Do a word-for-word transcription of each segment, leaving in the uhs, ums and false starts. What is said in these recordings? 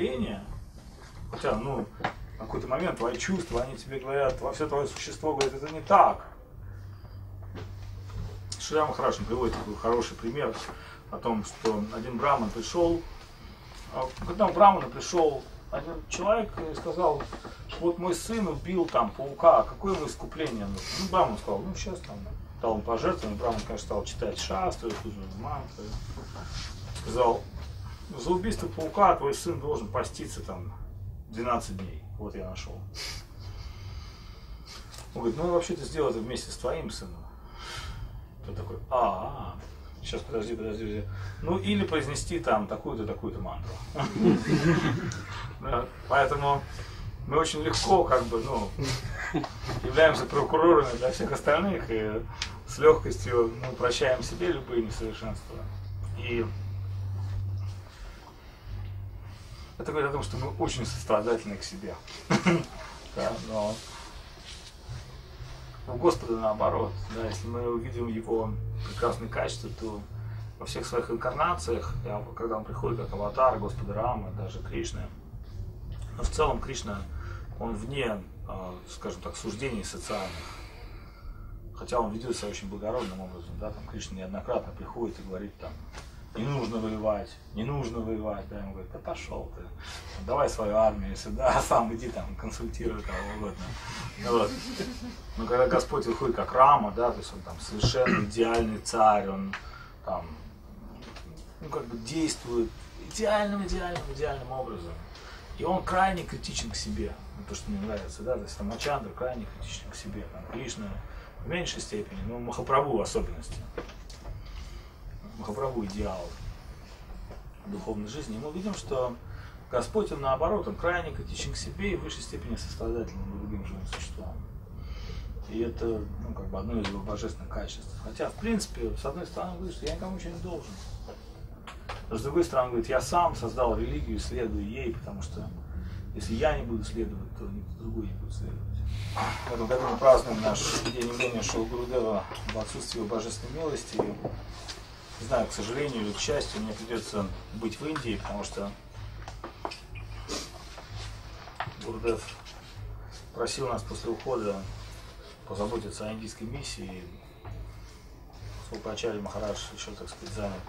мышления, хотя, ну, на какой-то момент твои чувства, они тебе говорят, во все твое существо говорит, это не так. Шри Махарадж приводит такой хороший пример о том, что один браман пришел, когда к браману пришел один человек и сказал, вот мой сын убил там паука, какое ему искупление нужно? Ну, браман сказал, ну сейчас там дал ему пожертвование, браман, конечно, стал читать шастры, мантры, сказал, за убийство паука твой сын должен поститься там двенадцать дней, вот я нашел. Он говорит, ну вообще-то сделай это вместе с твоим сыном. Тот такой, а, -а, -а. Сейчас подожди, подожди, подожди. Ну или произнести там такую-то, такую-то мантру. Поэтому мы очень легко, как бы, ну, являемся прокурорами для всех остальных и с легкостью ну, прощаем себе любые несовершенства. И это говорит о том, что мы очень сострадательны к себе. Да, но у Господа наоборот, да, если мы увидим Его прекрасные качества, то во всех своих инкарнациях, когда Он приходит как аватар Господа Рамы, даже Кришны, но в целом Кришна, Он вне, скажем так, суждений социальных, хотя Он ведет себя очень благородным образом, да, там Кришна неоднократно приходит и говорит там, не нужно воевать, не нужно воевать, да, ему говорит, да пошел ты, давай свою армию сюда, сам иди там консультируй кого угодно. Вот. Но когда Господь выходит как Рама, да, то есть он там совершенно идеальный царь, он там, ну как бы действует идеальным, идеальным, идеальным образом. И он крайне критичен к себе, ну, то, что мне нравится, да, то есть там Рамачандра крайне критичен к себе, там Кришна в меньшей степени, но Махапрабху в особенности. Махапрабху идеал духовной жизни, и мы видим, что Господь, Он наоборот, Он крайне критичен к себе и в высшей степени сострадательным к другим живым существам. И это, ну, как бы одно из Его божественных качеств. Хотя, в принципе, с одной стороны, Он говорит, что я никому ничего не должен. Но с другой стороны, Он говорит, я сам создал религию, следую ей, потому что если я не буду следовать, то никто другой не будет следовать. В этом году мы празднуем наш день явления Шри Гурудева в отсутствии Его божественной милости. Не знаю, к сожалению или к счастью, мне придется быть в Индии, потому что Гурудев просил нас после ухода позаботиться о индийской миссии. Поскольку Ачарья Махарадж еще, так сказать, занят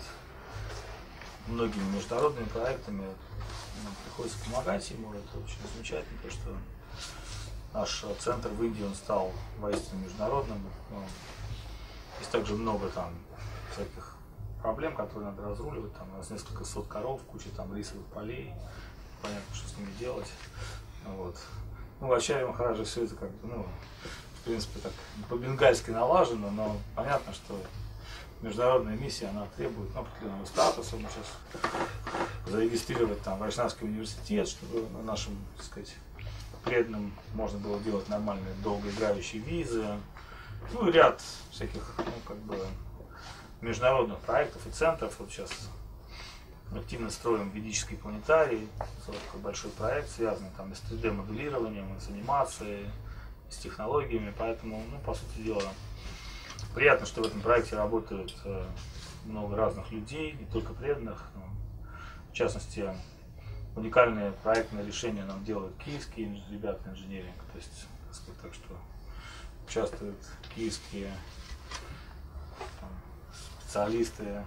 многими международными проектами, нам приходится помогать ему. Это очень замечательно, потому что наш центр в Индии, он стал воистину международным. Но есть также много там всяких проблем, которые надо разруливать. Там у нас несколько сот коров, куча там рисовых полей. Понятно, что с ними делать. Вот. Ну, в Ачарье Махараджа все это как бы, ну, в принципе, так по-бенгальски налажено, но понятно, что международная миссия, она требует ну, определенного статуса. Мы сейчас зарегистрировать там Вайшнавский университет, чтобы на нашим, так сказать, преданным можно было делать нормальные долгоиграющие визы. Ну и ряд всяких, ну, как бы, международных проектов и центров. Вот сейчас активно строим ведический планетарий, такой большой проект, связанный там с три дэ моделированием, с анимацией, с технологиями, поэтому, ну, по сути дела, приятно, что в этом проекте работают много разных людей, не только преданных, но, в частности, уникальные проектные решения нам делают киевские ребята инженеринг, то есть, так сказать, так что участвуют киевские там, специалисты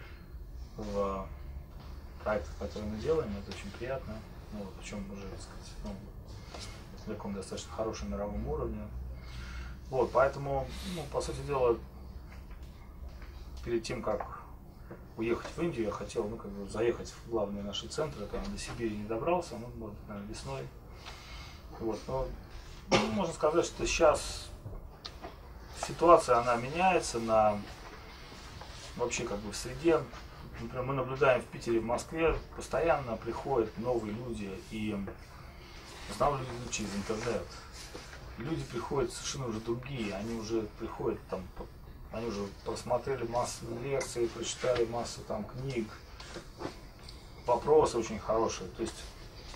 в проектах, которые мы делаем, это очень приятно, ну, причем уже, так сказать, ну, на таком достаточно хорошем мировом уровне. Вот, поэтому, ну, по сути дела, перед тем, как уехать в Индию, я хотел, ну, как бы заехать в главные наши центры, там до Сибири не добрался, ну, может быть, наверное, весной. Вот, но, ну, можно сказать, что сейчас ситуация, она меняется на, вообще, как бы, в среде. Например, мы наблюдаем в Питере, в Москве, постоянно приходят новые люди, и в основном люди идут через интернет. Люди приходят совершенно уже другие, они уже приходят там, они уже просмотрели массу лекций, прочитали массу там книг, вопросы очень хорошие. То есть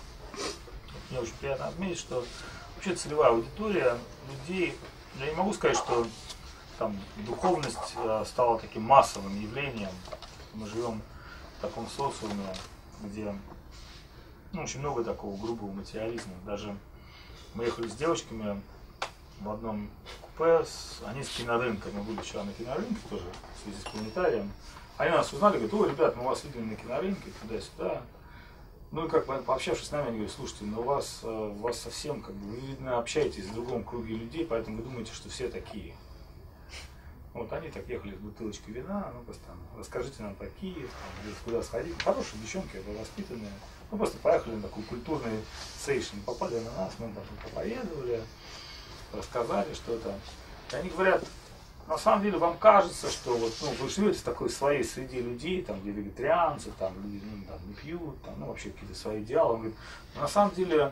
мне очень приятно отметить, что вообще целевая аудитория людей, я не могу сказать, что там духовность стала таким массовым явлением. Мы живем в таком социуме, где ну, очень много такого грубого материализма. Даже мы ехали с девочками в одном купе, с, они с кинорынка, мы были вчера на кинорынке тоже, в связи с планетарием. Они нас узнали, говорят: ой, ребят, мы вас видели на кинорынке, туда-сюда. Ну и как бы пообщавшись с нами, они говорят: слушайте, ну у вас, у вас совсем, как бы, вы, видно, общаетесь в другом круге людей, поэтому вы думаете, что все такие. Вот они так ехали с бутылочкой вина, ну просто там, расскажите нам такие, там, куда сходить. Хорошие девчонки, воспитанные. Ну просто поехали на такой культурный сейшн, попали на нас, мы там проповедовали, рассказали что-то. И они говорят: на самом деле вам кажется, что вот, ну, вы живете в такой своей среде людей, там, где вегетарианцы, там, люди, ну, там, не пьют, там, ну, вообще какие-то свои идеалы. Он говорит: на самом деле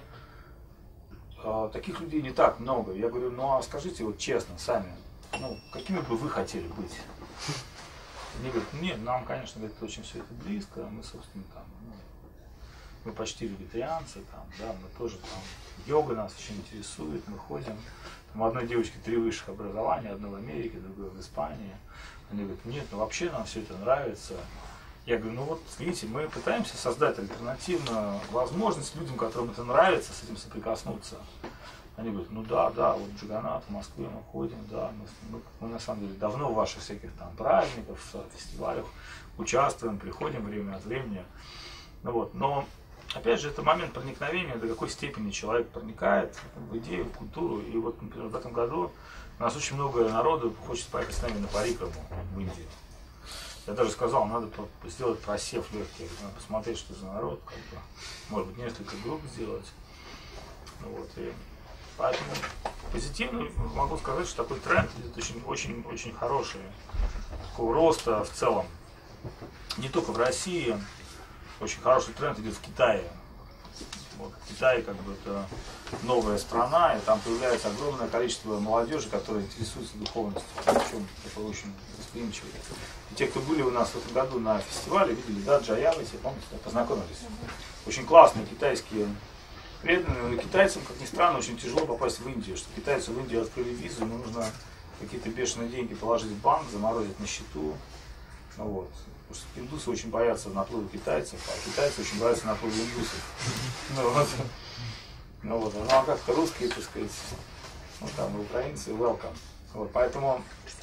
э, таких людей не так много. Я говорю: ну а скажите вот честно, сами, ну, какими бы вы хотели быть? Они говорят: нет, нам, конечно, говорит, очень все это близко, мы, собственно, там, ну, мы почти вегетарианцы, там, да, мы тоже там, йога нас очень интересует, мы ходим. У одной девочки три высших образования, одно в Америке, другое в Испании. Они говорят: нет, ну вообще нам все это нравится. Я говорю: ну вот, видите, мы пытаемся создать альтернативную возможность людям, которым это нравится, с этим соприкоснуться. Они говорят: ну да, да, вот в Джаганнат, в Москве мы ходим, да, мы, мы, мы на самом деле давно в ваших всяких там праздниках, фестивалях участвуем, приходим время от времени. Ну вот, но опять же, это момент проникновения, до какой степени человек проникает в идею, в культуру. И вот, например, в этом году у нас очень много народу хочет поехать с нами на парикраму в Индию. Я даже сказал, надо сделать просев легкий, надо посмотреть, что за народ, как бы, может быть, несколько групп сделать. Вот, и поэтому позитивно могу сказать, что такой тренд идет очень, очень, очень хороший, такого роста в целом, не только в России. Очень хороший тренд идет в Китае. Вот, Китай, как бы, это новая страна, и там появляется огромное количество молодежи, которая интересуется духовностью, причем такой очень восприимчивый. И те, кто были у нас в этом году на фестивале, видели, да, Джаявати, помните, познакомились. Очень классные китайские преданные, но китайцам, как ни странно, очень тяжело попасть в Индию, что китайцы в Индию открыли визу, ему нужно какие-то бешеные деньги положить в банк, заморозить на счету. Ну, вот. Потому что индусы очень боятся наплыва китайцев, а китайцы очень боятся наплыва индусов. Ну вот, ну, вот. Ну а как-то русские, так сказать, ну там и украинцы, welcome. Вот, поэтому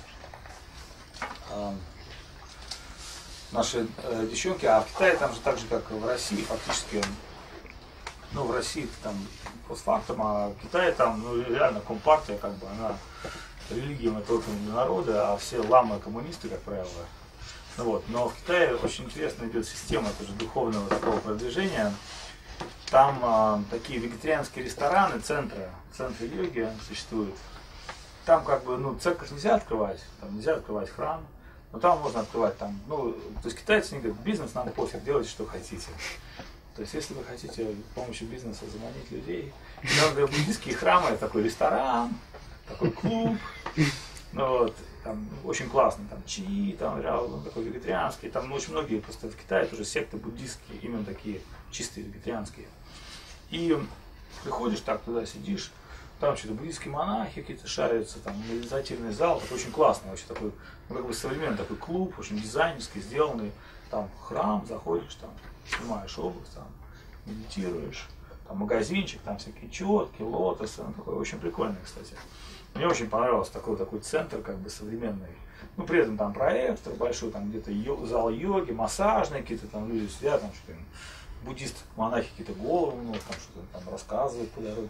э, наши э, девчонки, а в Китае там же так же, как и в России, фактически, ну в России там постфактум, а в Китае там, ну реально компартия, как бы, она религия только для народа, а все ламы коммунисты, как правило. Ну вот, но в Китае очень интересно идет система тоже духовного такого продвижения. Там э, такие вегетарианские рестораны, центры, центры йоги существуют. Там как бы, ну, церковь нельзя открывать, там нельзя открывать храм, но там можно открывать там, ну, то есть китайцы не говорят: бизнес нам пофиг, делайте что хотите. То есть если вы хотите с помощью бизнеса заманить людей, иногда буддийские храмы, это такой ресторан, такой клуб, ну вот. Там очень классно, там чи, там реально такой вегетарианский, там очень многие просто в Китае тоже секты буддистские, именно такие чистые вегетарианские. И приходишь так туда, сидишь, там что-то буддийские монахи какие-то шарятся, там медитативный зал, это очень классный, вообще такой, ну как бы современный такой клуб, очень дизайнерский сделанный, там храм, заходишь, там снимаешь обувь, там медитируешь, там магазинчик, там всякие четки, лотосы, ну такой очень прикольный, кстати. Мне очень понравился такой, такой центр, как бы современный. Ну, при этом там проектор большой, там где-то йо, зал йоги, массажные какие-то там люди сидят, там что-то, буддисты, монахи какие-то головы, ну, там что-то там рассказывают по дороге.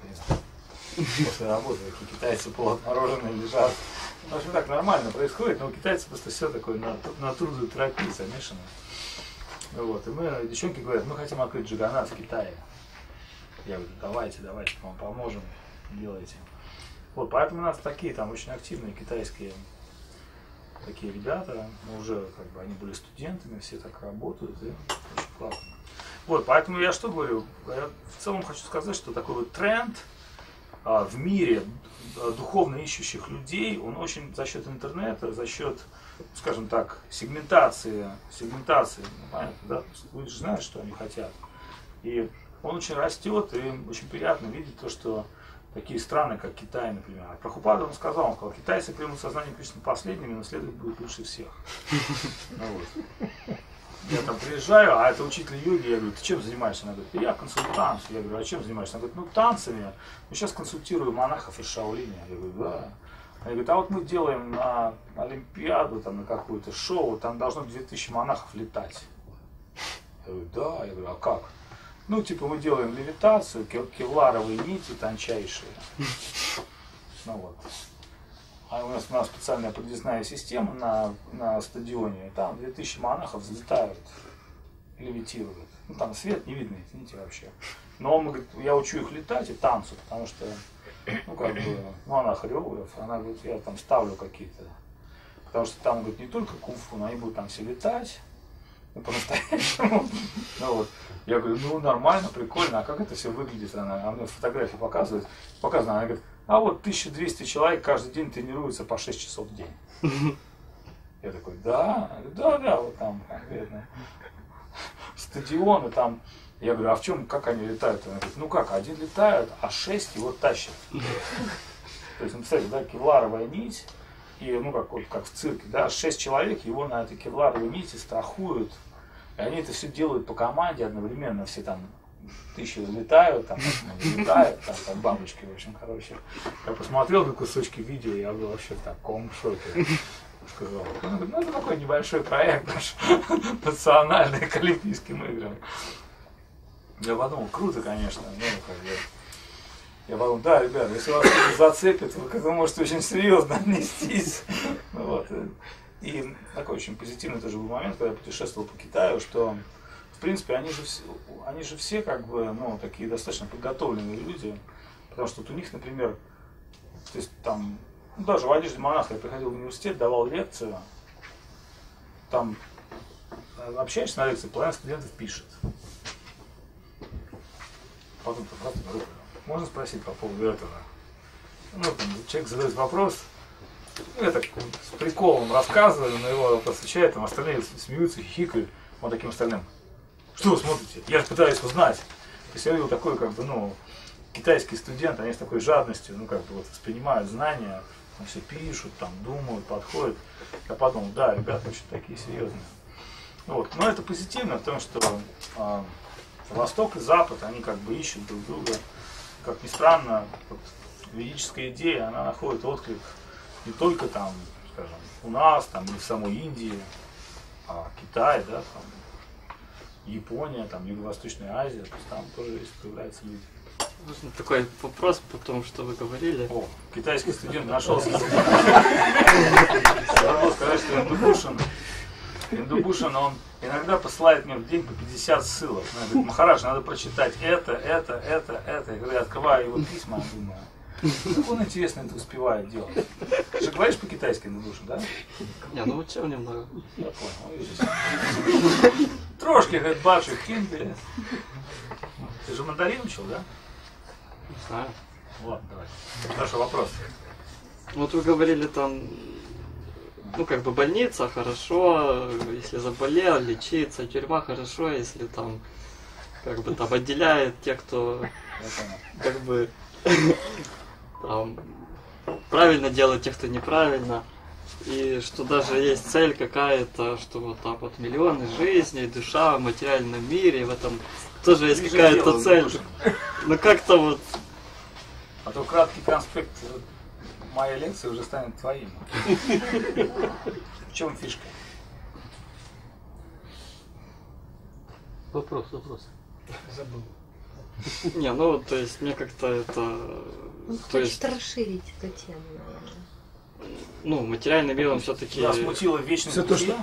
После работы такие китайцы полуотмороженные лежат. В общем, так нормально происходит, но у китайцев просто все такое на, на трудную терапию замешано. Вот. И мы, девчонки говорят: мы хотим открыть Джаганнат в Китае. Я говорю: давайте, давайте, мы вам поможем, делайте. Вот, поэтому у нас такие там очень активные китайские такие ребята, мы уже как бы они были студентами, все так работают, и очень классно. Вот, поэтому я что говорю, я в целом хочу сказать, что такой вот тренд а, в мире духовно ищущих людей, он очень за счет интернета, за счет, скажем так, сегментации, сегментации, ну, понятно, да, вы же знаете, что они хотят. И он очень растет, и очень приятно видеть то, что такие страны, как Китай, например. А Прабхупада он сказал, он сказал: китайцы примут сознание Кришны последними, но следует будет лучше всех. Ну, вот. Я там приезжаю, а это учитель йоги, я говорю, ты чем занимаешься? Она говорит, я консультант. Я говорю, а чем занимаешься? Она говорит, ну танцами. Ну сейчас консультирую монахов из Шаолиня. Я говорю, да. Она говорит, а вот мы делаем на Олимпиаду, там, на какое-то шоу, там должно две тысячи монахов летать. Я говорю, да. Я говорю, а как? Ну, типа, мы делаем левитацию, кевларовые нити тончайшие. Ну вот. А у нас, у нас специальная подвесная система на, на стадионе, там две тысячи монахов взлетают, левитируют. Ну, там свет не видно, эти нити вообще. Но он говорит, я учу их летать и танцу, потому что, ну, как бы, ну, она хореограф, она говорит, я там ставлю какие-то. Потому что там, говорит, не только кунг-фу, но они будут там все летать. Ну, по-настоящему. Ну, вот. Я говорю, ну нормально, прикольно, а как это все выглядит? Она, она мне фотографии показывает. Показано, она говорит, а вот тысяча двести человек каждый день тренируются по шесть часов в день. Я такой, да, да, да, вот там конкретно. Стадионы там. Я говорю, а в чем, как они летают? Она говорит, ну как, один летает, а шесть его тащат. То есть, представляете, да, кевларовая нить. И, ну, как, вот, как в цирке, да, шесть человек его на этой кевларовой нити страхуют. И они это все делают по команде одновременно. Все там тысячи летают, там, летают, там, там бабочки, в общем, короче. Я посмотрел на кусочки видео, я был вообще в таком шоке. Сказал, ну, это такой небольшой проект наш, национальный, к Олимпийским играм. Я подумал, круто, конечно, ну, как бы. Я подумал, да, ребят, если вас зацепит, вы к этому можете очень серьезно отнестись. Вот. И такой очень позитивный тоже был момент, когда я путешествовал по Китаю, что, в принципе, они же все, они же все как бы, ну, такие достаточно подготовленные люди, потому что вот у них, например, то есть там, ну, даже в одежде монаха я приходил в университет, давал лекцию, там общаешься на лекции, половина студентов пишет. Потом просто группа. Можно спросить по поводу этого? Ну, там, человек задает вопрос, ну, я так с приколом рассказываю, на его вопрос отвечает, там остальные смеются, хихикают, вот таким остальным. Что вы смотрите? Я же пытаюсь узнать. То есть я видел такой, как бы, ну, китайский студент, они с такой жадностью, ну, как бы, вот, воспринимают знания, там все пишут, там, думают, подходят. Я подумал, да, ребята очень такие серьезные. Вот. Но это позитивно, потому что э, Восток и Запад, они как бы ищут друг друга. Как ни странно, вот, ведическая идея, она находит отклик не только там, скажем, у нас, там, не в самой Индии, а Китай, да, там, Япония, там, Юго-Восточная Азия, то есть там тоже есть, появляются люди. Можно такой вопрос по тому, что вы говорили. О, китайский студент нашелся. Забыл сказать, что Индубушин, Индубушин, он иногда посылает мне в день по пятьдесят ссылок. Он говорит, Махарадж, надо прочитать это, это, это, это. И когда я открываю его письма, я думаю, как он интересно это успевает делать. Ты же говоришь по-китайски, Индубушин, да? Не, ну учил немного. Я понял. Трошки, говорит, бабших киндли. Ты же мандарин учил, да? Не знаю. Ладно, давай. Хорошо, вопрос. Вот вы говорили там, ну как бы больница хорошо, если заболел, лечиться, тюрьма хорошо, если там как бы там отделяет тех, кто как бы там правильно делает, тех, кто неправильно. И что даже есть цель какая-то, что вот там вот миллионы жизней, душа в материальном мире, в этом тоже есть какая-то цель. Ну как-то вот. А то краткий конспект моей лекции уже станет твоим. В чем фишка? Вопрос, вопрос. Забыл. Не, ну то есть мне как-то это. Он то хочет есть, расширить эту тему, наверное. ну, материальный мир он все-таки. Нас смутило вечность Все то, что-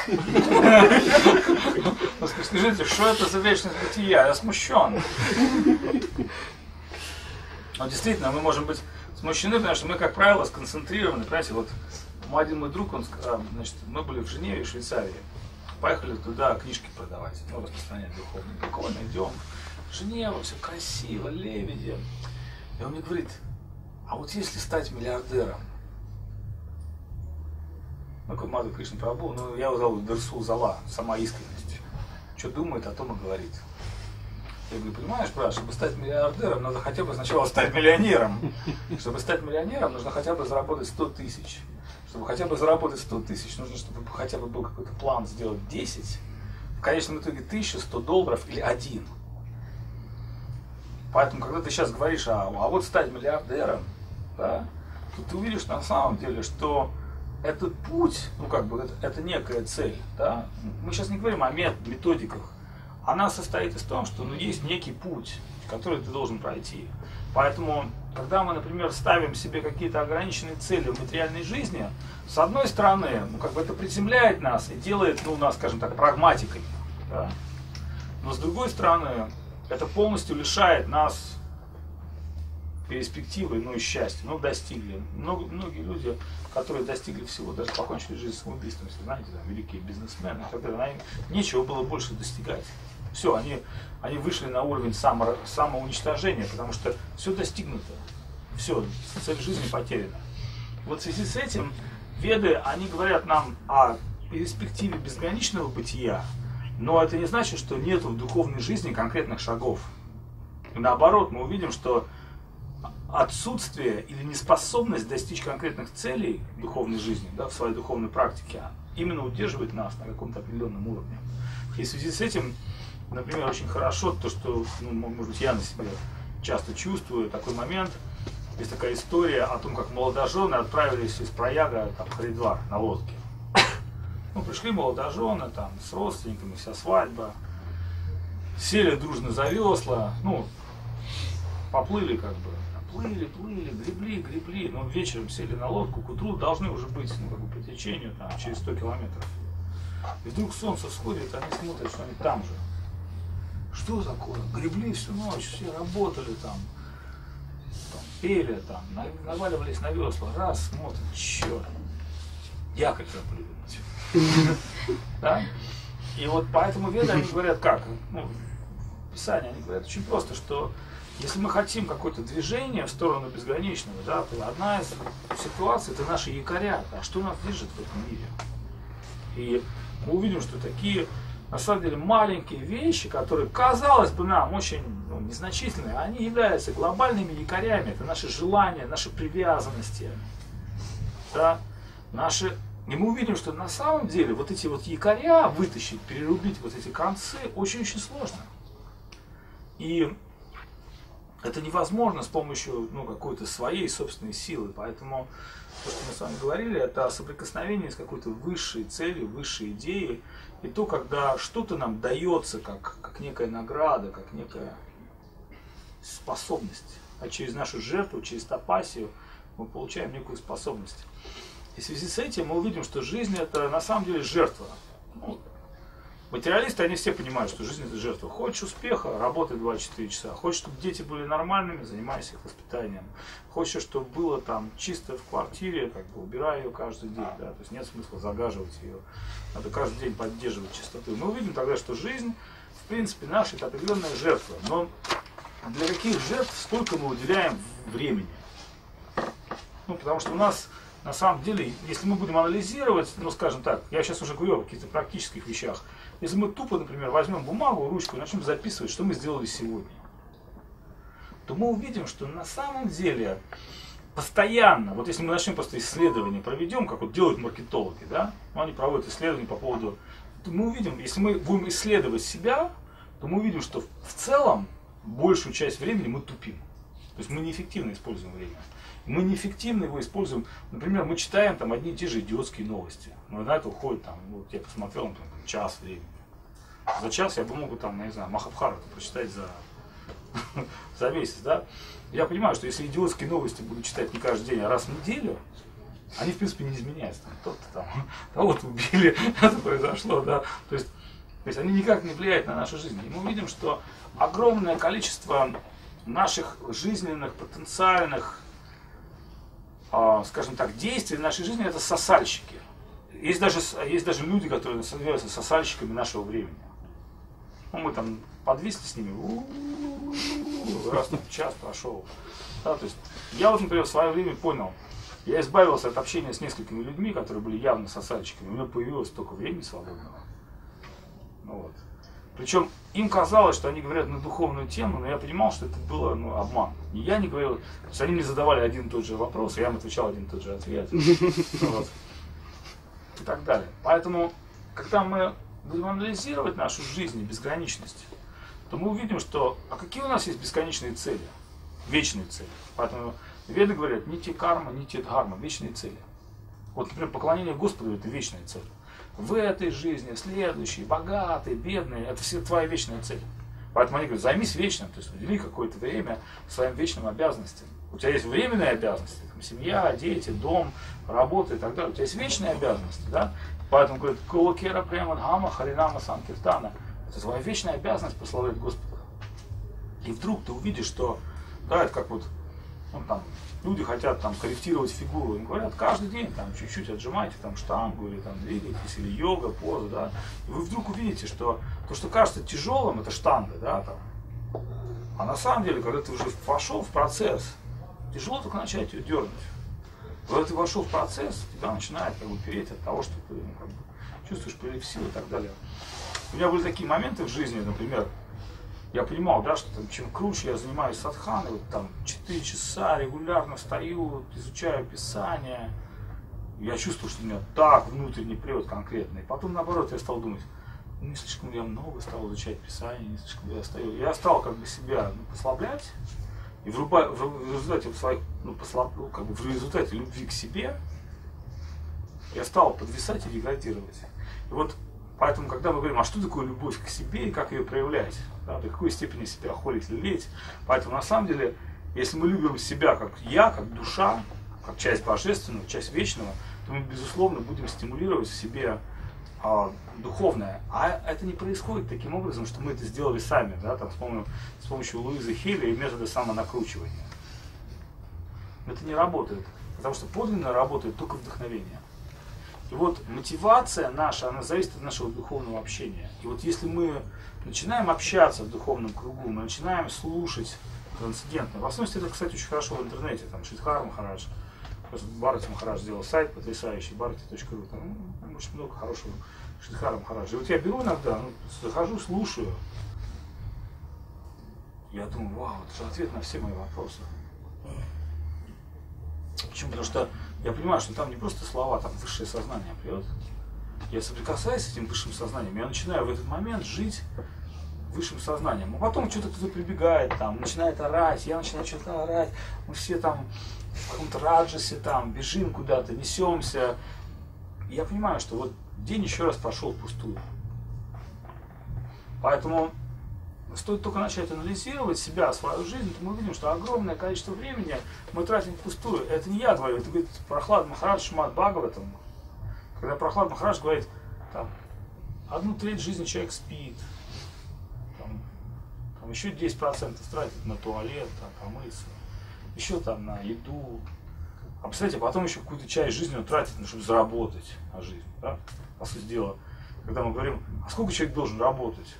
бытия. Скажите, что это за вечность бытия? Я смущен. Но действительно, мы можем быть смущены, потому что мы, как правило, сконцентрированы. Понимаете, вот мой один мой друг, он, сказал, значит, мы были в Женеве, в Швейцарии. Поехали туда книжки продавать, ну, распространять духовные. Прикольно, идем. Женева, все красиво, лебеди. И он мне говорит, а вот если стать миллиардером? Ну, как Мадхва Кришна Прабху, ну, я его зову Дерсул Зала, сама искренность. Что думает, о том и говорит. Я говорю, понимаешь, брат, чтобы стать миллиардером, надо хотя бы сначала стать миллионером. Чтобы стать миллионером, нужно хотя бы заработать сто тысяч. Чтобы хотя бы заработать сто тысяч, нужно, чтобы хотя бы был какой-то план сделать десять. в конечном итоге тысяча сто долларов или один. Поэтому, когда ты сейчас говоришь, а, а вот стать миллиардером, да, то ты увидишь на самом деле, что этот путь, ну как бы, это, это некая цель, да. Мы сейчас не говорим о методиках. Она состоит из того, что ну, есть некий путь, который ты должен пройти. Поэтому, когда мы, например, ставим себе какие-то ограниченные цели в материальной жизни, с одной стороны, ну, как бы это приземляет нас и делает, ну, нас, скажем так, прагматиками. Да? Но с другой стороны, это полностью лишает нас перспективы, ну и счастья. Ну, достигли. Много, многие люди, которые достигли всего, даже покончили жизнь самоубийством, если знаете, там, великие бизнесмены, тогда им нечего было больше достигать. Все, они, они вышли на уровень само, самоуничтожения, потому что все достигнуто. Все, цель жизни потеряна. Вот в связи с этим веды, они говорят нам о перспективе безграничного бытия, но это не значит, что нет в духовной жизни конкретных шагов. И наоборот, мы увидим, что отсутствие или неспособность достичь конкретных целей в духовной жизни, да, в своей духовной практике, именно удерживает нас на каком-то определенном уровне. И в связи с этим, например, очень хорошо то, что, ну, может быть, я на себе часто чувствую такой момент. Есть такая история о том, как молодожены отправились из Праяга там, в Харидвар на лодке. Ну, пришли молодожены там, с родственниками, вся свадьба. Сели дружно за весла, ну, поплыли как бы. Плыли, плыли, гребли, гребли. Но вечером сели на лодку, к утру должны уже быть, ну, как бы по течению там, через сто километров. И вдруг солнце всходит, они смотрят, что они там же. Что такое? Гребли всю ночь, все работали там, там пели, там, наваливались на весла. Раз, смотрят, черт, якорь забыли вынуть. Да? И вот поэтому веды, они говорят как? Ну, в Писании они говорят очень просто, что если мы хотим какое-то движение в сторону безграничного, да, то одна из ситуаций — это наши якоря. А что нас держит в этом мире? И мы увидим, что такие, на самом деле, маленькие вещи, которые, казалось бы, нам очень, ну, незначительные, они являются глобальными якорями. Это наши желания, наши привязанности. Да? Наши... И мы увидим, что на самом деле вот эти вот якоря вытащить, перерубить вот эти концы очень-очень сложно. И это невозможно с помощью, ну, какой-то своей собственной силы. Поэтому то, что мы с вами говорили, это соприкосновение с какой-то высшей целью, высшей идеей. И то, когда что-то нам дается как, как некая награда, как некая способность. А через нашу жертву, через тапасию мы получаем некую способность. И в связи с этим мы увидим, что жизнь — это на самом деле жертва. Ну, материалисты, они все понимают, что жизнь — это жертва. Хочешь успеха — работай двадцать четыре часа. Хочешь, чтобы дети были нормальными — занимайся их воспитанием. Хочешь, чтобы было там чисто в квартире, как бы убирай ее каждый день. Да? То есть нет смысла загаживать ее. Надо каждый день поддерживать чистоту. Мы увидим тогда, что жизнь, в принципе, наша — это определенная жертва. Но для каких жертв сколько мы уделяем времени? Ну, потому что у нас, на самом деле, если мы будем анализировать, ну, скажем так, я сейчас уже говорю о каких-то практических вещах. Если мы тупо, например, возьмем бумагу, ручку и начнем записывать, что мы сделали сегодня, то мы увидим, что на самом деле постоянно, вот если мы начнем просто исследования проведем, как вот делают маркетологи, да, ну, они проводят исследования по поводу, то мы увидим, если мы будем исследовать себя, то мы увидим, что в целом большую часть времени мы тупим. То есть мы неэффективно используем время. Мы неэффективно его используем. Например, мы читаем там одни и те же идиотские новости. Но на это уходит там, вот я посмотрел, там, час времени. За час я бы мог бы там, не знаю, Махабхарату прочитать за, за месяц, да. Я понимаю, что если идиотские новости буду читать не каждый день, а раз в неделю, они в принципе не изменяются. Там, тот-то там, того-то убили, это произошло, да. То есть, то есть они никак не влияют на нашу жизнь. И мы видим, что огромное количество наших жизненных, потенциальных, скажем так, действий в нашей жизни — это сосальщики. Есть даже, есть даже люди, которые называются сосальщиками нашего времени. Ну, мы там подвисли с ними, раз там час прошел. Да, то есть я вот, например, в свое время понял, я избавился от общения с несколькими людьми, которые были явно сосальщиками, у меня появилось столько времени свободного. Ну, вот. Причем им казалось, что они говорят на духовную тему, но я понимал, что это было, ну, обман. И я не говорил, то есть они мне задавали один и тот же вопрос, и я им отвечал один и тот же ответ. Вот. И так далее. Поэтому, когда мы будем анализировать нашу жизнь и безграничность, то мы увидим, что а какие у нас есть бесконечные цели, вечные цели. Поэтому веды говорят, нити карма, нити дхарма, вечные цели. Вот, например, поклонение Господу – это вечная цель. В этой жизни, в следующей, богатые, бедные – это все твоя вечная цель. Поэтому они говорят, займись вечным, то есть удели какое-то время своим вечным обязанностям. У тебя есть временные обязанности, там, семья, дети, дом, работа и так далее. У тебя есть вечные обязанности, да? Поэтому говорят, Колокера прямо Дхама, Харинама Санкиртана. Это твоя вечная обязанность прославлять Господа. И вдруг ты увидишь, что, да, это как вот, ну, там, люди хотят там корректировать фигуру, им говорят, каждый день там чуть-чуть отжимайте там штангу или там двигайтесь, или йога, поза, да. И вы вдруг увидите, что то, что кажется тяжелым, это штанга, да, там. А на самом деле, когда ты уже вошел в процесс, тяжело только начать ее дернуть. Когда ты вошел в процесс, тебя начинает как бы переть от того, что ты, ну, как бы, чувствуешь прилив сил и так далее. У меня были такие моменты в жизни, например, я понимал, да, что там, чем круче я занимаюсь садханой, вот там четыре часа регулярно стою, изучаю Писание, я чувствую, что меня так внутренне прет конкретно. И потом, наоборот, я стал думать, не слишком я много стал изучать Писание, не слишком я стою. Я стал как бы себя, ну, послаблять, и в, в, в результате своих, ну, послаб, ну, как бы в результате любви к себе я стал подвисать и деградировать. И вот поэтому, когда мы говорим, а что такое любовь к себе и как ее проявлять, да, до какой степени себя холить, лелеять, поэтому на самом деле, если мы любим себя как я, как душа, как часть божественного, часть вечного, то мы, безусловно, будем стимулировать в себе а, духовное. А это не происходит таким образом, что мы это сделали сами, да, там, с, помощью, с помощью Луизы Хейли и метода самонакручивания. Это не работает, потому что подлинно работает только вдохновение. И вот мотивация наша, она зависит от нашего духовного общения. И вот если мы начинаем общаться в духовном кругу, мы начинаем слушать трансцендентно. В основном это, кстати, очень хорошо в интернете. Там Шридхар Махарадж, Бхарати Махарадж сделал сайт потрясающий, бхарати точка ру. Там, ну, очень много хорошего Шридхара Махараджа. И вот я беру иногда, ну, захожу, слушаю. Я думаю, вау, это же ответ на все мои вопросы. Почему? Потому что я понимаю, что там не просто слова, там высшее сознание придет. Я соприкасаюсь с этим высшим сознанием, я начинаю в этот момент жить высшим сознанием. А потом что-то кто-то прибегает, там, начинает орать, я начинаю что-то орать, мы все там в каком-то раджасе, там, бежим куда-то, несемся. И я понимаю, что вот день еще раз прошел впустую. Поэтому стоит только начать анализировать себя, свою жизнь, то мы увидим, что огромное количество времени мы тратим впустую. Это не я говорю, это говорит Прохлад Махарадж Шримад Бхагаватам. Когда Прохлад Махарадж говорит, там, одну треть жизни человек спит, там, там еще десять процентов тратит на туалет, там, помыться, еще там на еду. А представляете, потом еще какую-то часть жизни он тратит, ну, чтобы заработать на жизнь. Да? По сути дела, когда мы говорим, а сколько человек должен работать?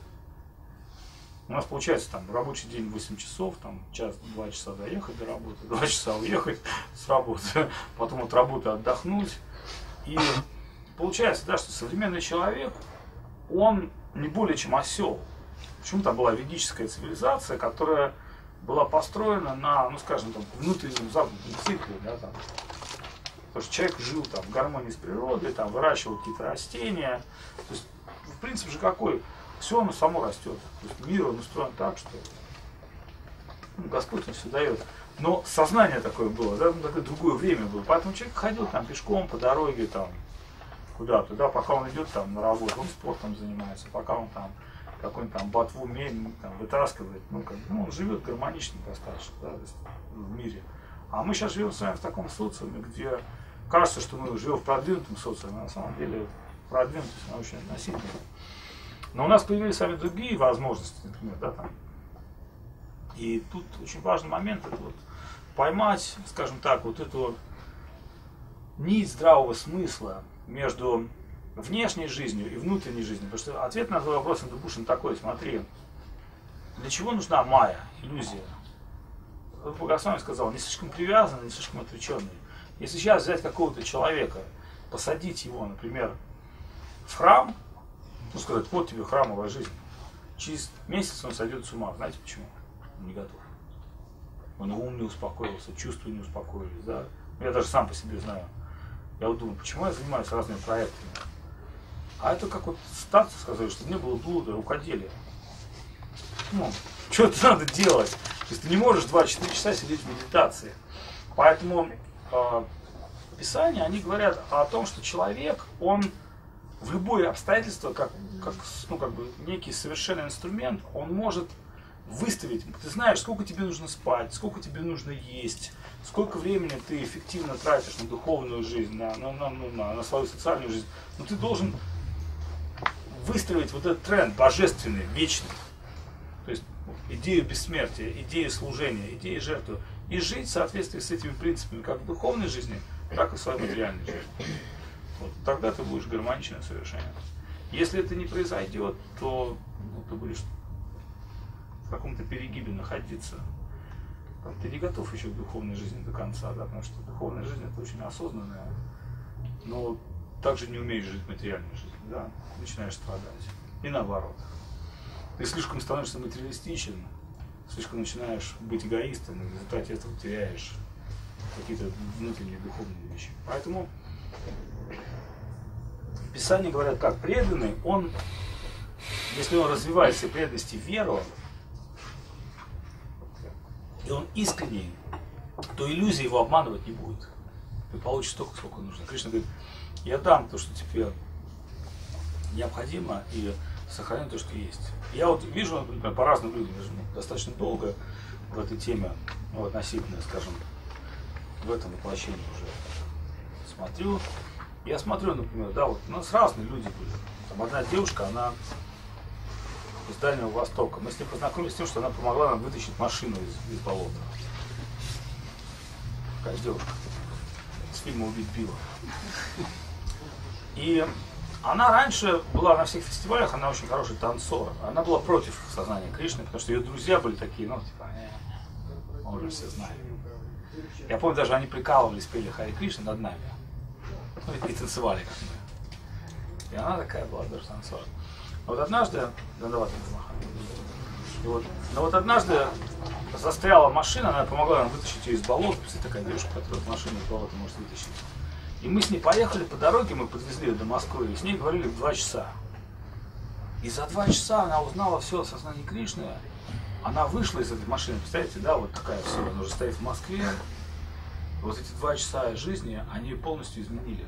У нас получается там рабочий день восемь часов, там час-два часа доехать до работы, два часа уехать с работы, потом от работы отдохнуть. И получается, да, что современный человек, он не более чем осел. Почему там была ведическая цивилизация, которая была построена на, ну скажем, там, внутреннем замкнутом цикле, да, там. Потому что человек жил там в гармонии с природой, там, выращивал какие-то растения. То есть, в принципе же какой? Все оно само растет. То есть мир он устроен так, что, ну, Господь он все дает. Но сознание такое было, да, ну, такое другое время было. Поэтому человек ходил там пешком по дороге там куда-то, да, пока он идет там на работу, он спортом занимается, пока он там какой-нибудь там ботву мель, там, вытаскивает, ну, как, ну, он живет гармонично достаточно, да, в мире. А мы сейчас живем с вами в таком социуме, где кажется, что мы живем в продвинутом социуме, а на самом деле продвинутость она очень относительная. Но у нас появились с вами другие возможности, например, да, там. И тут очень важный момент, это вот поймать, скажем так, вот эту нить здравого смысла между внешней жизнью и внутренней жизнью. Потому что ответ на твой вопрос, Индубушин, такой, смотри, для чего нужна майя, иллюзия? Вот Богословин сказал, не слишком привязанный, не слишком отвлеченный. Если сейчас взять какого-то человека, посадить его, например, в храм, ну, сказать, вот тебе храмовая жизнь. Через месяц он сойдет с ума. Знаете почему? Он не готов. Он ум не успокоился, чувства не успокоились. Да? Я даже сам по себе знаю. Я вот думаю, почему я занимаюсь разными проектами? А это как вот старцы сказали, что не было блуда, рукоделия. Ну, что это надо делать? То есть ты не можешь два-четыре часа сидеть в медитации. Поэтому э, Писания, они говорят о том, что человек, он в любое обстоятельство, как, как, ну, как бы некий совершенный инструмент, он может выставить. Ты знаешь, сколько тебе нужно спать, сколько тебе нужно есть, сколько времени ты эффективно тратишь на духовную жизнь, на, на, на, на, на свою социальную жизнь. Но ты должен выстроить вот этот тренд божественный, вечный. То есть идею бессмертия, идею служения, идею жертвы. И жить в соответствии с этими принципами, как в духовной жизни, так и в своей материальной жизни. Вот, тогда ты будешь гармоничен совершенно. Если это не произойдет, то ну, ты будешь в каком-то перегибе находиться. Там, ты не готов еще к духовной жизни до конца, да, потому что духовная жизнь это очень осознанная, но также не умеешь жить материальной жизнью, да, начинаешь страдать. И наоборот. Ты слишком становишься материалистичен, слишком начинаешь быть эгоистом, и в результате этого теряешь какие-то внутренние духовные вещи. Поэтому Писания говорят, как преданный, он, если он развивает в себе преданности в веру, и он искренний, то иллюзия его обманывать не будет. Ты получишь столько, сколько нужно. Кришна говорит, я дам то, что тебе необходимо, и сохраню то, что есть. Я вот вижу, например, по разным людям, достаточно долго в этой теме, ну, относительно, скажем, в этом воплощении уже смотрю. Я смотрю, например, да, вот у нас разные люди были. Там одна девушка, она из Дальнего Востока. Мы с ней познакомились с тем, что она помогла нам вытащить машину из, из болота. Такая девушка. С фильма «Убить Билла». И она раньше была на всех фестивалях, она очень хороший танцор. Она была против сознания Кришны, потому что ее друзья были такие, ну, типа, э, мы уже все знаем. Я помню, даже они прикалывались, пели Хари Кришна над нами. Ну, и танцевали, как мы. И она такая была даже танцор. Но вот однажды, да, давай, и вот, но вот однажды застряла машина, она помогла нам вытащить ее из болота. Представляете, такая девушка, которая машину из болота может вытащить. И мы с ней поехали по дороге, мы подвезли ее до Москвы, и с ней говорили в два часа. И за два часа она узнала все о сознании Кришны. Она вышла из этой машины, представляете, да, вот такая все, она уже стоит в Москве. Вот эти два часа жизни, они ее полностью изменили.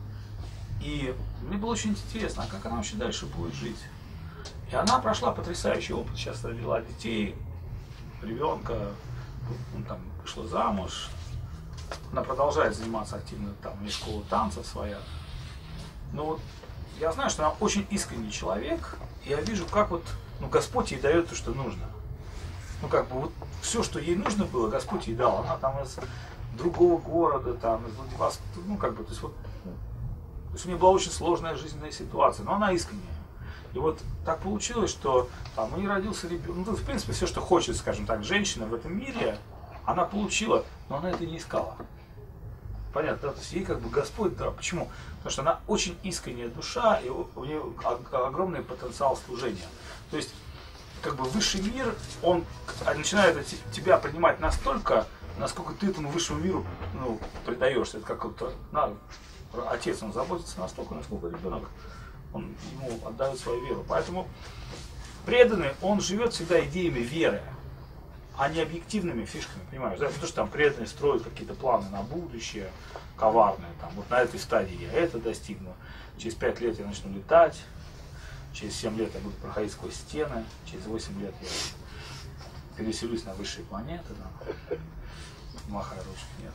И мне было очень интересно, а как она вообще дальше будет жить? И она прошла потрясающий опыт, сейчас родила детей, ребенка, ну, там, вышла замуж. Она продолжает заниматься активно, там, у нее школа танцев своя. Но вот я знаю, что она очень искренний человек, и я вижу, как вот, ну, Господь ей дает то, что нужно. Ну, как бы вот все, что ей нужно было, Господь ей дал. Она там из другого города, там, из Владивостока, ну, как бы, то есть вот, то есть у нее была очень сложная жизненная ситуация, но она искренняя. И вот так получилось, что там у нее родился ребенок, ну, в принципе, все, что хочет, скажем так, женщина в этом мире, она получила, но она это не искала. Понятно, да? То есть ей как бы Господь, да, почему? Потому что она очень искренняя душа, и у нее огромный потенциал служения. То есть, как бы высший мир, он начинает тебя принимать настолько, насколько ты этому высшему миру, ну, предаешься. Это как вот, на, отец, он заботится настолько, насколько ребенок, он ему отдает свою веру. Поэтому преданный, он живет всегда идеями веры, а не объективными фишками, понимаешь? Да? Потому что там преданные строят какие-то планы на будущее, коварные, там, вот на этой стадии я это достигну, через пять лет я начну летать, через семь лет я буду проходить сквозь стены, через восемь лет я переселюсь на высшие планеты, да. Махай ручки, нет.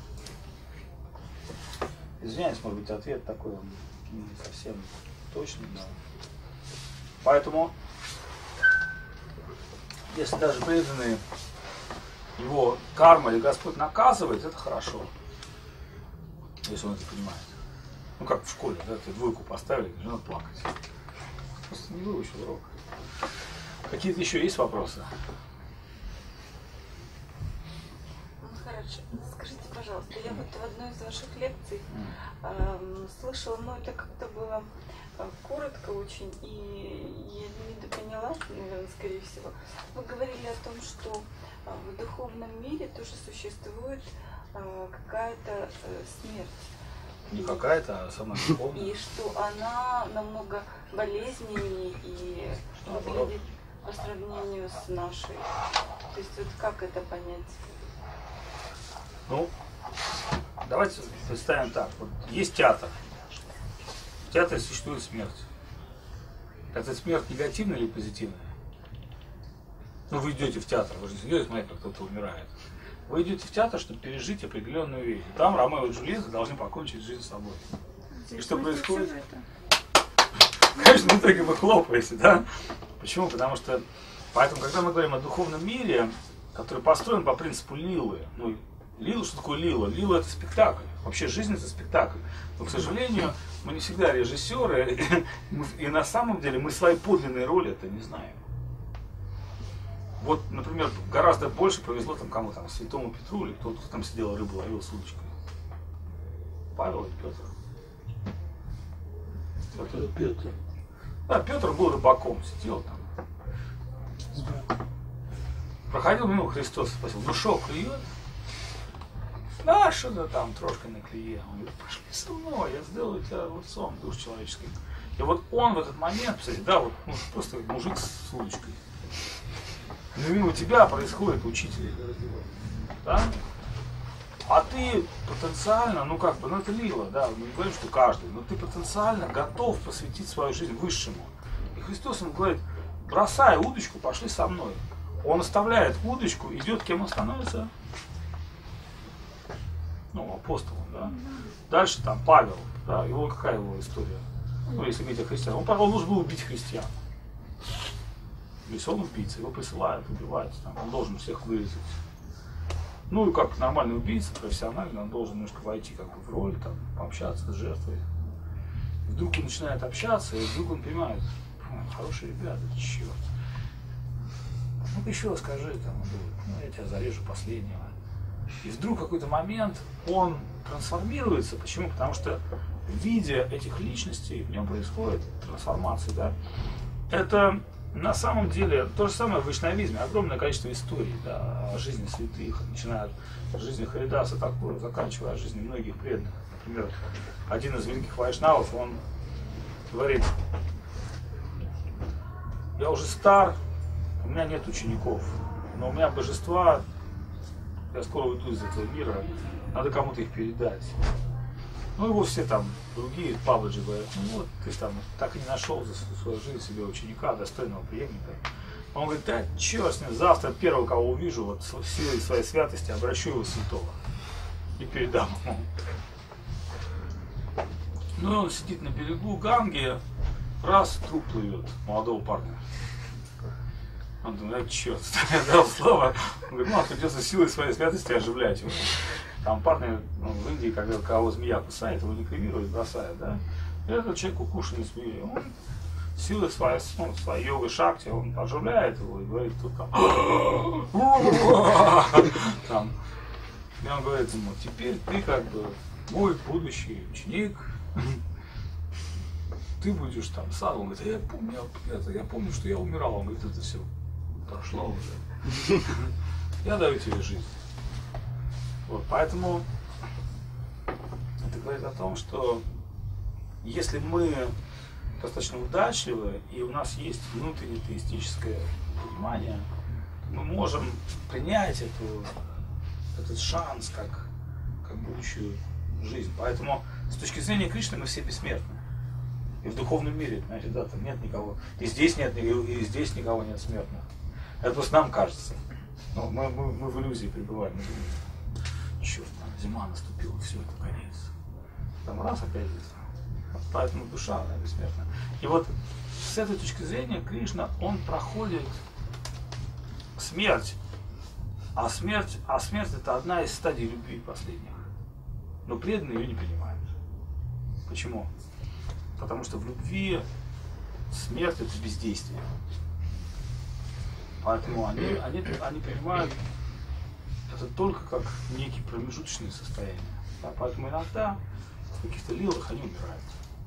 Извиняюсь, может быть, ответ такой, он не совсем точный, но... Поэтому, если даже преданные, его карма или Господь наказывает, это хорошо, если он это понимает. Ну, как в школе, да, ты двойку поставили, не надо плакать. Просто не выучил урок. Какие-то еще есть вопросы? Хорошо. Скажите, пожалуйста, я вот в одной из ваших лекций э, слышала, но это как-то было э, коротко очень, и я недопоняла, наверное, скорее всего. Вы говорили о том, что э, в духовном мире тоже существует э, какая-то э, смерть. Не какая-то, а самая духовная. И что она намного болезненнее и выглядит по сравнению с нашей. То есть вот как это понять? Ну, давайте представим так. Вот есть театр. В театре существует смерть. Это смерть негативная или позитивная? Ну, вы идете в театр, вы же идете смотреть, как кто-то умирает. Вы идете в театр, чтобы пережить определенную вещь. Там Ромео и Джульетта должны покончить жизнь с собой. И что происходит? Конечно, в итоге вы хлопаете, да? Почему? Потому что, поэтому, когда мы говорим о духовном мире, который построен по принципу Лилы, ну, Лила, что такое Лила? Лила — это спектакль. Вообще жизнь — это спектакль. Но, к сожалению, мы не всегда режиссеры, и на самом деле мы свои подлинные роли это не знаем. Вот, например, гораздо больше повезло там кому там, Святому Петру или кто-то там сидел, рыбу ловил с удочкой. Павел и Петр. Петр. Петр. Да, Петр был рыбаком, сидел там. Проходил мимо Христос, спросил: ну шо, клюет? Да, что-то там трошкой на клее. Он говорит: пошли со мной, я сделаю тебя ловцом душ человеческих. И вот он в этот момент, кстати, да, вот ну, просто мужик с удочкой. Но мимо тебя происходит учитель, да? А ты потенциально, ну как бы, ну это Лила, да, мы не говорим, что каждый, но ты потенциально готов посвятить свою жизнь высшему. И Христос ему говорит: бросай удочку, пошли со мной. Он оставляет удочку, идет, кем он становится? Ну, апостолом, да. Дальше там Павел, да, его какая его история? Ну, если говорить о христианах, он, он должен был убить христиан. Если он убийца, его присылают убивать, там, он должен всех вырезать. Ну и как нормальный убийца, профессионально, он должен немножко войти как бы в роль, там, пообщаться с жертвой. И вдруг он начинает общаться, и вдруг он понимает: хорошие ребята, черт. Ну-ка еще скажи, там, он говорит: ну я тебя зарежу последнего. И вдруг в какой-то момент он трансформируется. Почему? Потому что, видя этих личностей, в нем происходит трансформация, да. Это на самом деле то же самое в вайшнавизме. Огромное количество историй, да, о жизни святых, начиная от жизни Харидаса Такура, заканчивая о жизни многих преданных. Например, один из великих вайшнавов, он говорит: я уже стар, у меня нет учеников, но у меня божества, я скоро уйду из этого мира, надо кому-то их передать. Ну, его все там, другие пабаджи говорят: ну вот, ты там так и не нашел за свою жизнь себе ученика, достойного преемника. Он говорит: да черт с ним, завтра первого, кого увижу, вот в силой своей святости обращу его святого и передам ему. Ну, и он сидит на берегу Ганги, раз, труп плывет молодого парня. Он думает: а черт, я дал слово. Он говорит: ну, а придется силой своей святости оживлять его. Там парни, ну, в Индии, когда кого змея кусает, его не кремируют, бросают, да. И этот человек укушенный змеей, он силой своей, ну, своей йогой шакти, он оживляет его и говорит: тут там, там. И он говорит ему: теперь ты как бы мой будущий ученик, ты будешь там сам. Он говорит: я помню, это, я помню, что я умирал. Он говорит: это все прошло уже. Я даю тебе жизнь. Вот, поэтому это говорит о том, что если мы достаточно удачливы и у нас есть внутреннее теистическое понимание, мы можем принять эту, этот шанс как, как будущую жизнь. Поэтому с точки зрения Кришны мы все бессмертны. И в духовном мире, знаете, да, там нет никого. И здесь нет, и здесь никого нет смертных. Это просто нам кажется. Но мы, мы, мы в иллюзии пребываем. Черт, там зима наступила, все, это конец. Там раз опять здесь. Поэтому душа, она бессмертна. И вот с этой точки зрения Кришна, он проходит смерть. А смерть, а смерть это одна из стадий любви последних. Но преданные ее не понимают. Почему? Потому что в любви смерть это бездействие. Поэтому они, они, они понимают это только как некие промежуточные состояния. Да, поэтому иногда в каких-то лилах они умирают.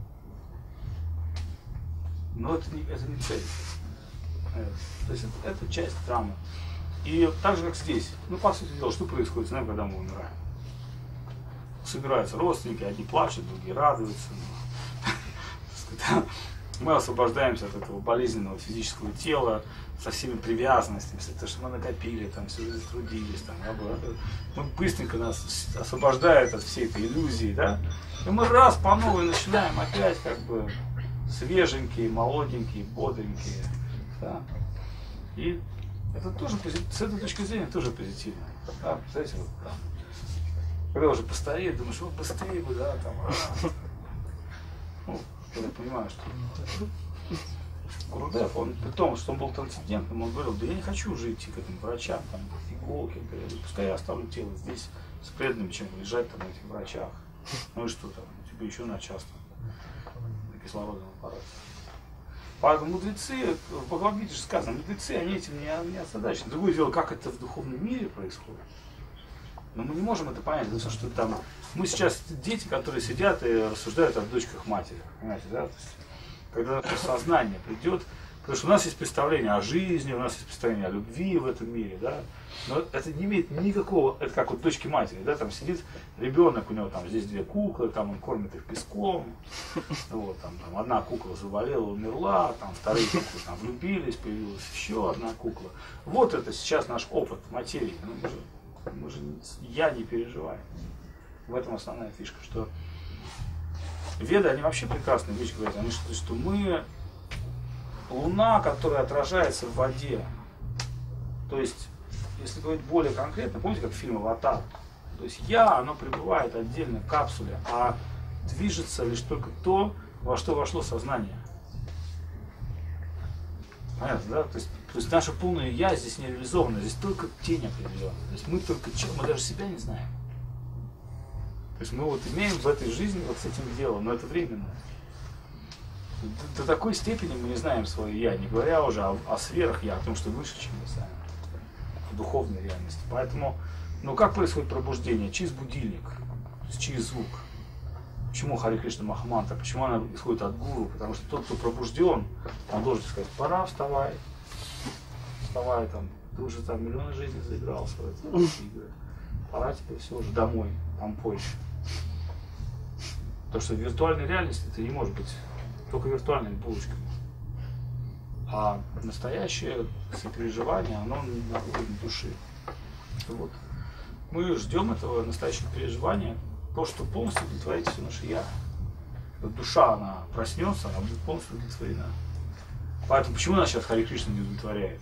Но это не, это не цель. То есть это, это часть драмы. И так же, как здесь. Ну, по сути дела, что происходит с нами, когда мы умираем? собираются родственники, одни плачут, другие радуются. Мы освобождаемся от этого болезненного физического тела со всеми привязанностями, то, что мы накопили, там, все трудились, там, мы быстренько нас освобождает от всей этой иллюзии, да, и мы раз по новой начинаем опять как бы свеженькие, молоденькие, бодренькие, да, и это тоже, с этой точки зрения, тоже позитивно, да, представляете, вот там, когда уже постареет, думаешь, вот быстрее бы, да, там, а, ну, я понимаю, что Гурудев, он при том, что он был трансцендентным, он говорил, да я не хочу уже идти к этим врачам, там, иголки, пускай я оставлю тело здесь с преданным, чем лежать там на этих врачах. Ну и что там, тебе еще на час на кислородном аппарате. Поэтому мудрецы, в Бхагавад-гите же сказано, мудрецы, они этим не, не озадачены. Другое дело, как это в духовном мире происходит. Но мы не можем это понять, потому что там мы сейчас дети, которые сидят и рассуждают о дочках матери, понимаете, да? То есть, когда это сознание придет, потому что у нас есть представление о жизни, у нас есть представление о любви в этом мире, да, но это не имеет никакого, это как вот дочки матери, да, там сидит ребенок, у него там здесь две куклы, там он кормит их песком, вот, там, там одна кукла заболела, умерла, там вторые куклы там влюбились, появилась еще одна кукла. Вот это сейчас наш опыт материи, ну, мы же, мы же, я не переживаю. В этом основная фишка, что Веды, они вообще прекрасные вещи говорят, они что, что мы луна, которая отражается в воде. То есть, если говорить более конкретно, помните, как фильм «Аватар»? То есть я, оно пребывает отдельно в капсуле, а движется лишь только то, во что вошло сознание. Понятно, да? То есть, то есть наше полное я здесь не реализовано, здесь только тень определенная. То есть мы только чем, мы даже себя не знаем. То есть мы вот имеем в этой жизни вот с этим делом, но это временно. До, до такой степени мы не знаем свое я, не говоря уже о, о сферах я, о том, что выше, чем мы сами, о духовной реальности. Поэтому, ну как происходит пробуждение? Через будильник, то есть через звук. Почему Харе Кришна Махамантра? Почему она исходит от гуру? Потому что тот, кто пробужден, он должен сказать, пора, вставай, вставай, там, ты уже там миллионы жизней заиграл в свои игры, пора тебе все уже домой, там позже. Потому что в виртуальной реальности ты не можешь быть только виртуальными булочками. А настоящее сопереживание, оно на уровне души. Вот. Мы ждем этого настоящего переживания, то, что полностью удовлетворит все наше я. Душа, она проснется, она будет полностью удовлетворена. Поэтому почему нас сейчас Харе Кришна не удовлетворяет?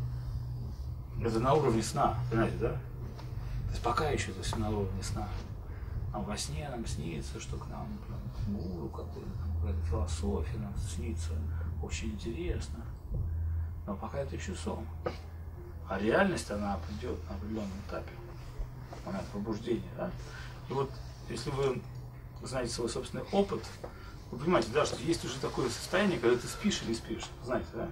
Это на уровне сна, понимаете, да? То есть пока еще это все на уровне сна. А во сне нам снится, что к нам прям, гуру какой-то, какая-то философия нам снится, очень интересно. Но пока это еще сон. А реальность, она придет на определенном этапе. Момент пробуждения, да? И вот, если вы знаете свой собственный опыт, вы понимаете, да, что есть уже такое состояние, когда ты спишь или не спишь, знаете, да?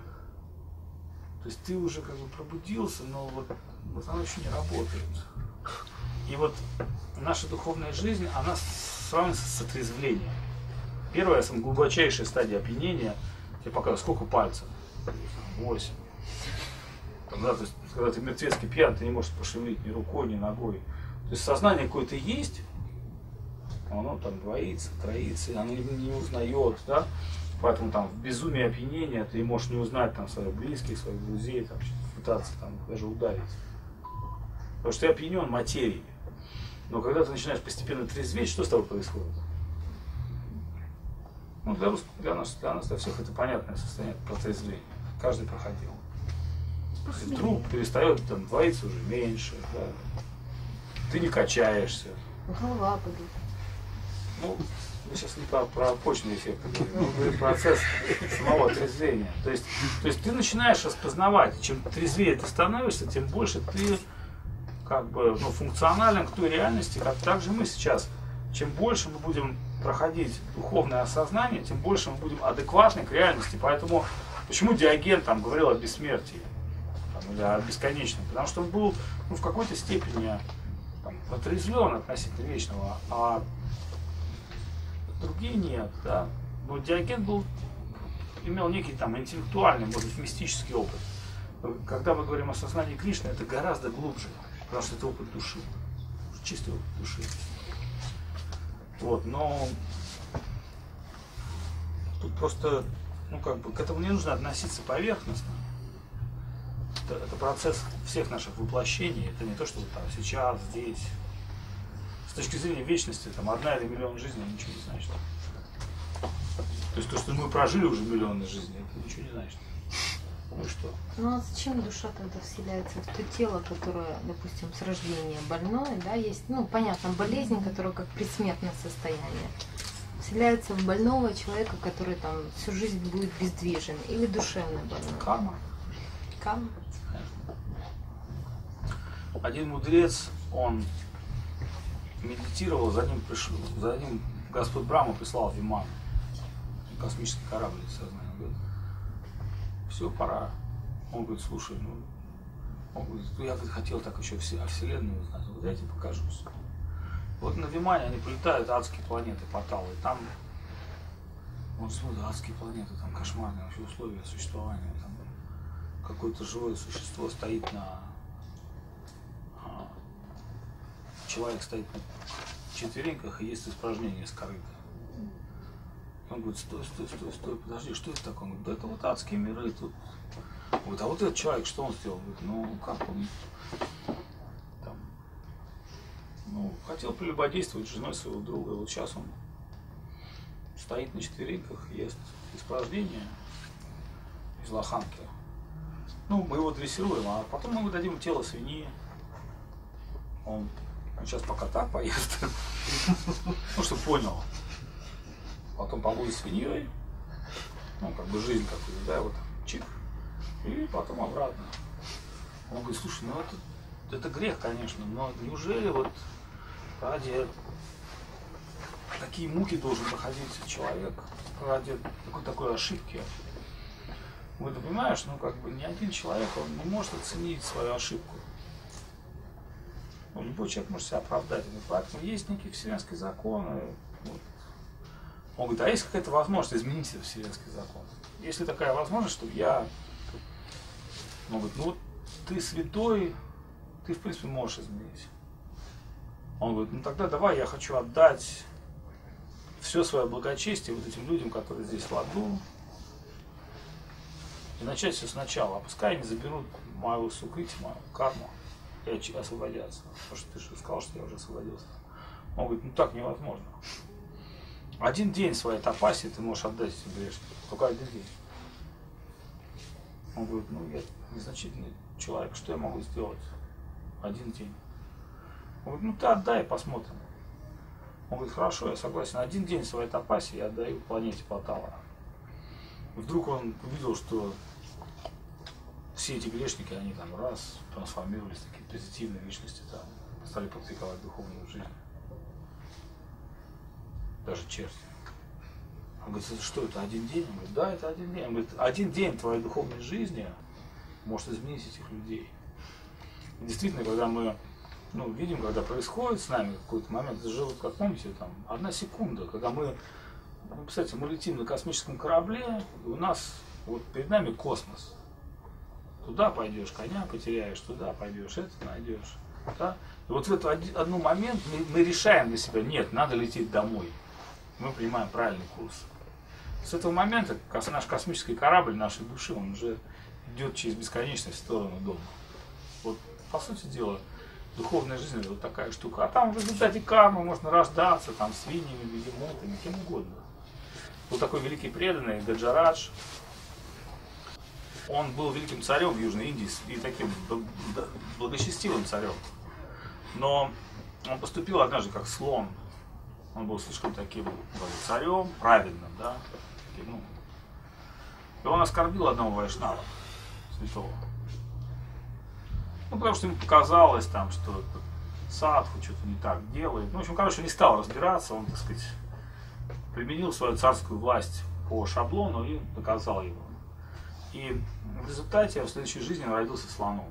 То есть ты уже как бы пробудился, но вот, вот оно еще не работает. И вот наша духовная жизнь, она сравнивается с отрезвлением. Первая, самая глубочайшая стадия опьянения, тебе показывают, сколько пальцев? Восемь. Да, то есть, когда ты мертвецкий пьян, ты не можешь пошевелить ни рукой, ни ногой. То есть сознание какое-то есть, оно там двоится, троится, оно не узнает, да? Поэтому там в безумии опьянения ты можешь не узнать там своих близких, своих друзей, там, пытаться там даже ударить. Потому что ты опьянен материей. Но когда ты начинаешь постепенно трезветь, что с тобой происходит? Ну, для, рус... для, нас, для нас, для всех это понятное состояние протрезвления. Каждый проходил. И вдруг перестает там двоиться уже меньше, да? Ты не качаешься. Голова болит. Ну, мы сейчас не про, про почные эффекты говорим, мы говорим про процесс самого трезвения. То есть, то есть ты начинаешь распознавать, чем трезвее ты становишься, тем больше ты как бы, ну, функционален к той реальности, как также мы сейчас. Чем больше мы будем проходить духовное осознание, тем больше мы будем адекватны к реальности. Поэтому почему Диоген там говорил о бессмертии там, или о бесконечном? Потому что он был, ну, в какой-то степени там, отрезвлен относительно вечного, а другие нет, да. Но Диоген был, имел некий там интеллектуальный, может быть, мистический опыт. Когда мы говорим о сознании Кришны, это гораздо глубже, потому что это опыт души, чистый опыт души. Вот, но тут просто, ну как бы, к этому не нужно относиться поверхностно. Это, это процесс всех наших воплощений. Это не то, что вот там сейчас, здесь. С точки зрения вечности, там одна или миллион жизней ничего не значит. То есть то, что мы прожили уже миллионы жизней, это ничего не значит. Ну и что? Ну а зачем душа тогда вселяется в то тело, которое, допустим, с рождения больное, да, есть, ну, понятно, болезнь, которая как предсмертное состояние. Вселяется в больного человека, который там всю жизнь будет бездвижен, или душевно больной. Карма. Карма. Один мудрец, он медитировал, за ним пришел, за ним Господь Брахма прислал Виман, космический корабль сознания. Он говорит, все, пора. Он говорит, слушай, ну, он говорит, ну, я говорит, хотел так еще о Вселенной узнать. Вот я тебе покажу все. Вот на Вимане они прилетают, адские планеты, порталы. Там, он смотрит, адские планеты, там кошмарные вообще условия существования. Там какое-то живое существо стоит на... Человек стоит на четвереньках и есть испражнение с корыта. Он говорит, стой, стой, стой, стой, подожди, что это такое? Он говорит, да это вот адские миры тут. Он говорит, а вот этот человек, что он сделал? Он говорит, ну как он там, ну, хотел прелюбодействовать с женой своего друга, и вот сейчас он стоит на четвереньках, ест испражнение из лоханки. Ну, мы его дрессируем, а потом мы ему дадим тело свиньи. Он сейчас пока так поест, ну, чтобы понял. Потом побудет свиньей, ну, как бы жизнь какую-то, да, вот чик, и потом обратно. Он говорит, слушай, ну это, это грех, конечно, но неужели вот ради такие муки должен проходить человек, ради такой, такой ошибки? Вот, ты понимаешь, ну, как бы ни один человек, он не может оценить свою ошибку. Ну, любой человек может себя оправдать, поэтому есть некие вселенские законы. Вот. Он говорит, а есть какая-то возможность изменить этот вселенский закон? Есть ли такая возможность, чтобы я... Он говорит, ну вот ты святой, ты в принципе можешь изменить. Он говорит, ну тогда давай я хочу отдать все свое благочестие вот этим людям, которые здесь в аду, и начать все сначала. А пускай они заберут мою сукрити, мою карму, и освободятся. Потому что ты же сказал, что я уже освободился. Он говорит, ну так невозможно. Один день своей тапаси ты можешь отдать этим грешникам. Только один день. Он говорит, ну я незначительный человек, что я могу сделать? Один день. Он говорит, ну ты отдай, посмотрим. Он говорит, хорошо, я согласен. Один день своей тапаси я отдаю планете Патала. И вдруг он увидел, что все эти грешники, они там раз трансформировались в такие позитивные личности, там, стали практиковать духовную жизнь. Даже черти. Он говорит, это что, это один день? Он говорит, да, это один день. Он говорит, один день твоей духовной жизни может изменить этих людей. И действительно, когда мы, ну, видим, когда происходит с нами какой-то момент, это же, вот, как помните, там, одна секунда, когда мы, ну, представьте, мы летим на космическом корабле, и у нас, вот перед нами космос. Туда пойдешь, коня потеряешь, туда пойдешь, это найдешь. Да? И вот в этот один момент мы, мы решаем для себя, нет, надо лететь домой. Мы принимаем правильный курс. С этого момента наш космический корабль нашей души, он уже идет через бесконечность в сторону дома. Вот, по сути дела, духовная жизнь это вот такая штука. А там в результате кармы можно рождаться там свиньями, бегемотами, кем угодно. Был такой великий преданный Гаджарадж. Он был великим царем в Южной Индии и таким благочестивым царем. Но он поступил однажды как слон. Он был слишком таким царем, праведным, да. Таким, ну. И он оскорбил одного вайшнава, святого. Ну, потому что ему показалось, там, что садху что-то не так делает. Ну, в общем, короче, не стал разбираться, он, так сказать, применил свою царскую власть по шаблону и наказал его. И в результате в следующей жизни он родился слоном.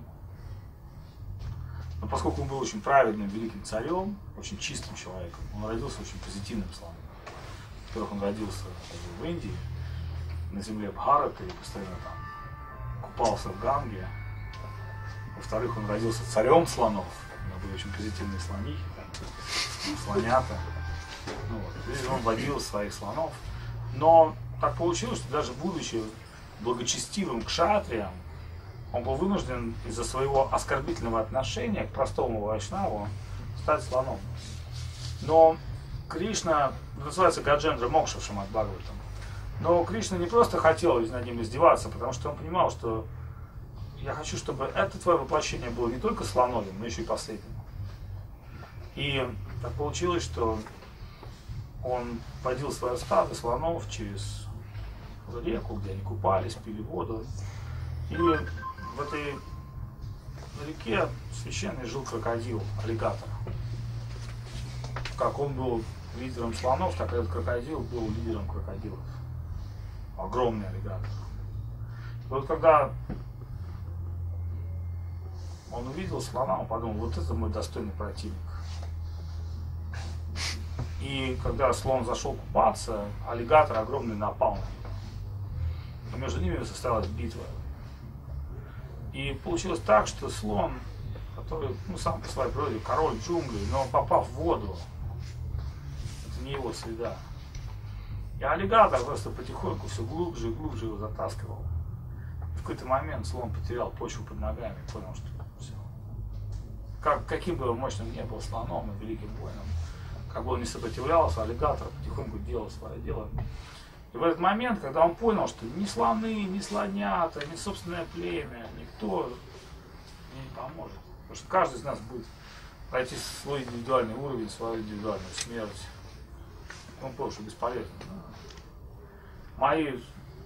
Но поскольку он был очень праведным, великим царем, очень чистым человеком, он родился очень позитивным слоном. Во-первых, он родился в Индии, на земле Бхараты, и постоянно там купался в Ганге. Во-вторых, он родился царем слонов. У него были очень позитивные слонихи, там, слонята. Ну, вот. И он водил своих слонов. Но так получилось, что даже будучи благочестивым кшатриям, он был вынужден из-за своего оскорбительного отношения к простому вайшнаву стать слоном. Но Кришна, называется Гаджендра Мокша в Шримад Бхагаватам, но Кришна не просто хотел над ним издеваться, потому что он понимал, что я хочу, чтобы это твое воплощение было не только слоновым, но еще и последним. И так получилось, что он водил свое стадо слонов через реку, где они купались, пили воду. И в этой реке священный жил крокодил, аллигатор. Как он был лидером слонов, так этот крокодил был лидером крокодилов. Огромный аллигатор. И вот когда он увидел слона, он подумал, вот это мой достойный противник. И когда слон зашел купаться, аллигатор огромный напал на него. И между ними состоялась битва. И получилось так, что слон, который, ну, сам по своей природе король джунглей, но попав в воду, это не его среда. И аллигатор просто потихоньку все глубже и глубже его затаскивал. В какой-то момент слон потерял почву под ногами, понял, что все. Как, каким бы мощным ни был слоном и великим воином, как бы он не сопротивлялся, аллигатор потихоньку делал свое дело. И в этот момент, когда он понял, что ни слоны, ни слонята, ни собственное племя, никто мне не поможет. Потому что каждый из нас будет пройти свой индивидуальный уровень, свою индивидуальную смерть. Он понял, что бесполезно. Мои,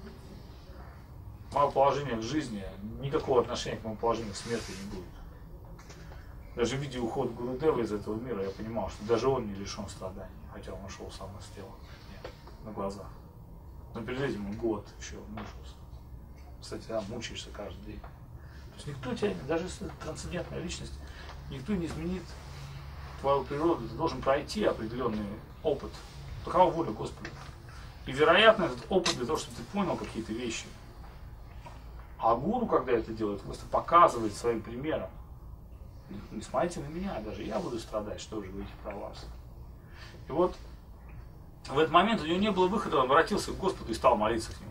мое положение в жизни, никакого отношения к моему положению к смерти не будет. Даже в виде ухода Гурудева из этого мира я понимал, что даже он не лишен страданий, хотя он ушел сам из тела, нет, на глазах. Но перед этим он год еще мучился. Кстати, да, мучаешься каждый день. То есть никто тебя, даже если это трансцендентная личность, никто не изменит твою природу. Ты должен пройти определенный опыт. Такова воля Господа. И, вероятно, этот опыт для того, чтобы ты понял какие-то вещи. А гуру, когда это делает, просто показывает своим примером. Не смотрите на меня, даже я буду страдать, что же говорите про вас. И вот в этот момент у него не было выхода, он обратился к Господу и стал молиться к нему.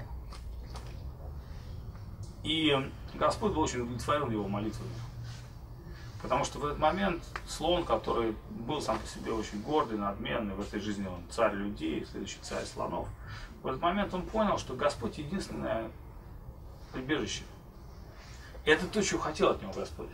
И Господь был очень удовлетворен его молитвой. Потому что в этот момент слон, который был сам по себе очень гордый, надменный, в этой жизни он царь людей, следующий царь слонов, в этот момент он понял, что Господь единственное прибежище. И это то, чего хотел от него Господь.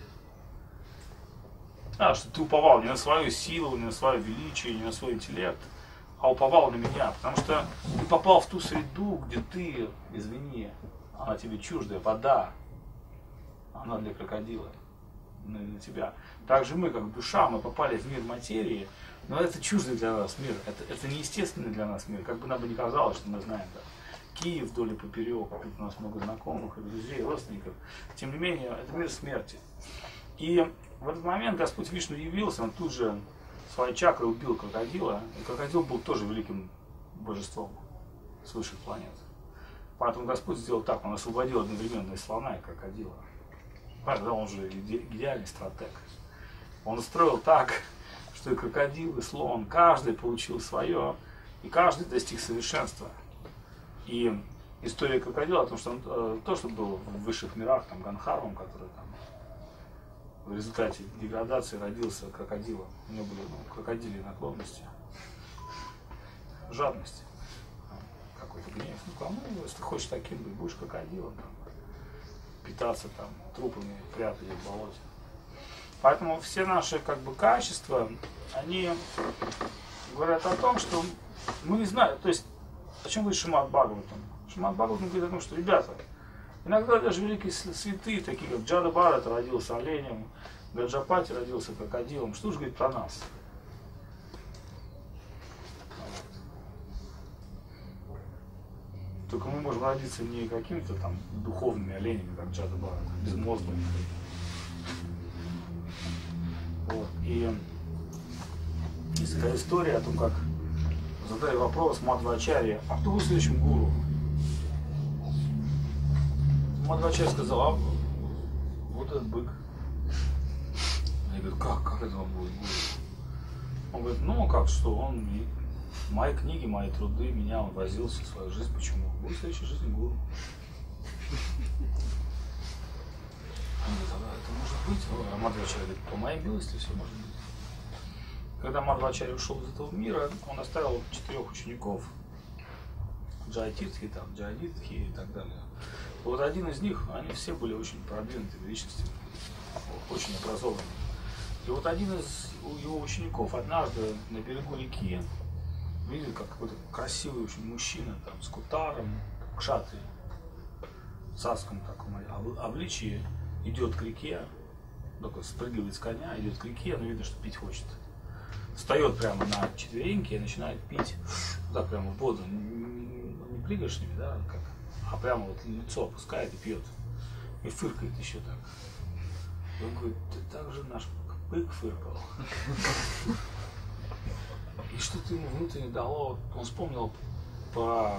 А, что ты уповал не на свою силу, не на свое величие, не на свой интеллект, а уповал на меня. Потому что ты попал в ту среду, где ты, извини, она тебе чуждая, вода, она для крокодила, для тебя. Также мы, как душа, мы попали в мир материи, но это чуждый для нас мир, это, это неестественный для нас мир, как бы нам бы не казалось, что мы знаем, да. Киев вдоль и поперек, у нас много знакомых, и друзей, родственников. Тем не менее, это мир смерти. И в этот момент Господь Вишну явился, он тут же своей чакрой убил крокодила, и крокодил был тоже великим божеством с высших планет. Поэтому Господь сделал так, он освободил одновременно и слона, и крокодила. Поэтому он же идеальный стратег. Он устроил так, что и крокодил, и слон, каждый получил свое, и каждый достиг совершенства. И история крокодила о том, что он то, что был в высших мирах, там Ганхарвом, который там в результате деградации родился крокодилом. У него были ну, крокодильи наклонности, жадность, какой-то гнев. Ну, кому, если ты хочешь таким быть, будешь крокодилом, там, питаться там трупами, прятать их в болоте. Поэтому все наши как бы качества, они говорят о том, что мы не знаем, то есть о чем говорит Шримад Бхагаватам? Шримад Бхагаватам говорит о том, что, ребята, иногда даже великие святые, такие как Джада Бхарата родился оленем, Гаджапати родился крокодилом. Что же говорит про нас? Только мы можем родиться не какими-то там духовными оленями, как Джада Бхарата, безмозглыми. Вот. И есть такая история о том, как задали вопрос Мадхвачарье, а кто будет следующим гуру? Мадхвачарья сказал, а вот этот бык. Они говорят, как, как это он будет гуру? Он говорит, ну как что, он мои книги, мои труды, меня он возил всю свою жизнь. Почему? Будет в следующей жизни гуру. Он говорит, а это может быть? А Мадхвачарья говорит, по моей милости все может быть. Когда Мадхвачарья ушел из этого мира, он оставил четырех учеников. Джайатиртхи, там, Джайадитхи и так далее. И вот один из них, они все были очень продвинутыми личностями, очень образованными. И вот один из его учеников однажды на берегу реки видел, как какой-то красивый очень мужчина там, с кутаром, кшатри, в царском таком обличии, идет к реке, такой спрыгивает с коня, идет к реке, но видно, что пить хочет. Встает прямо на четвереньки и начинает пить, так прямо в воду, не пригоршнями, да, как, а прямо вот лицо опускает и пьет. И фыркает еще так. И он говорит, ты так же наш бык фыркал. И что-то ему внутренне дало, он вспомнил про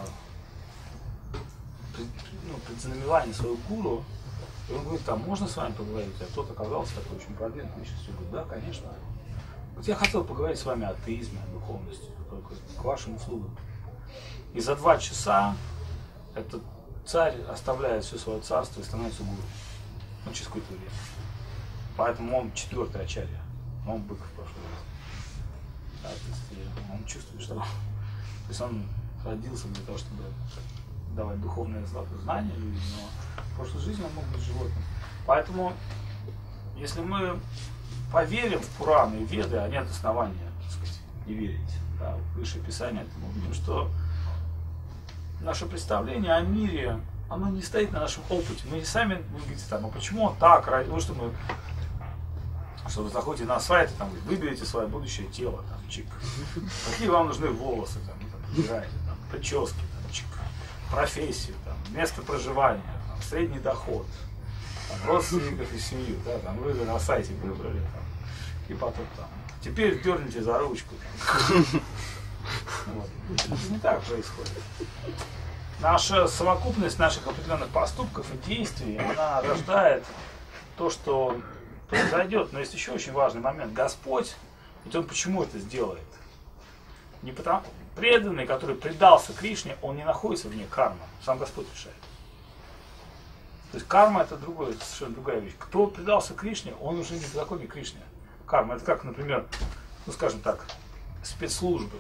ну, предзнаменование своего гуру, и он говорит, там можно с вами поговорить? А тот оказался такой очень продвинутый личностью. Говорит, да, конечно. Вот я хотел поговорить с вами о атеизме, о духовности, только к вашим услугам. И за два часа этот царь оставляет все свое царство и становится гуру. Ну, через какое-то время. Поэтому он четвертый ачарья. Он бык в прошлой жизни. Да, то есть он чувствует, что... То есть он родился для того, чтобы давать духовное знание людям, но в прошлой жизни он мог быть животным. Поэтому, если мы поверим в Пураны и Веды, а нет основания, так сказать, не верить, да, в Высшее Писание, то мы увидим, что наше представление о мире, оно не стоит на нашем опыте. Мы сами, вы говорите, там, а почему он так, ну, что мы, что вы заходите на сайт, и там, выберите свое будущее тело, там, чик. Какие вам нужны волосы, там, там, выбираете, там, прически, там, чик, профессию, там, место проживания, там, средний доход, там, родственников и семью, да, там, вы на сайте выбрали, там, и потом там, теперь дерните за ручку. Там. Вот. Это не так происходит. Наша совокупность наших определенных поступков и действий, она рождает то, что произойдет. Но есть еще очень важный момент. Господь, ведь Он почему это сделает? Не потому, преданный, который предался Кришне, он не находится вне кармы. Сам Господь решает. То есть карма это другое, совершенно другая вещь. Кто предался Кришне, он уже не в законе Кришне. Карма это как, например, ну скажем так, спецслужбы.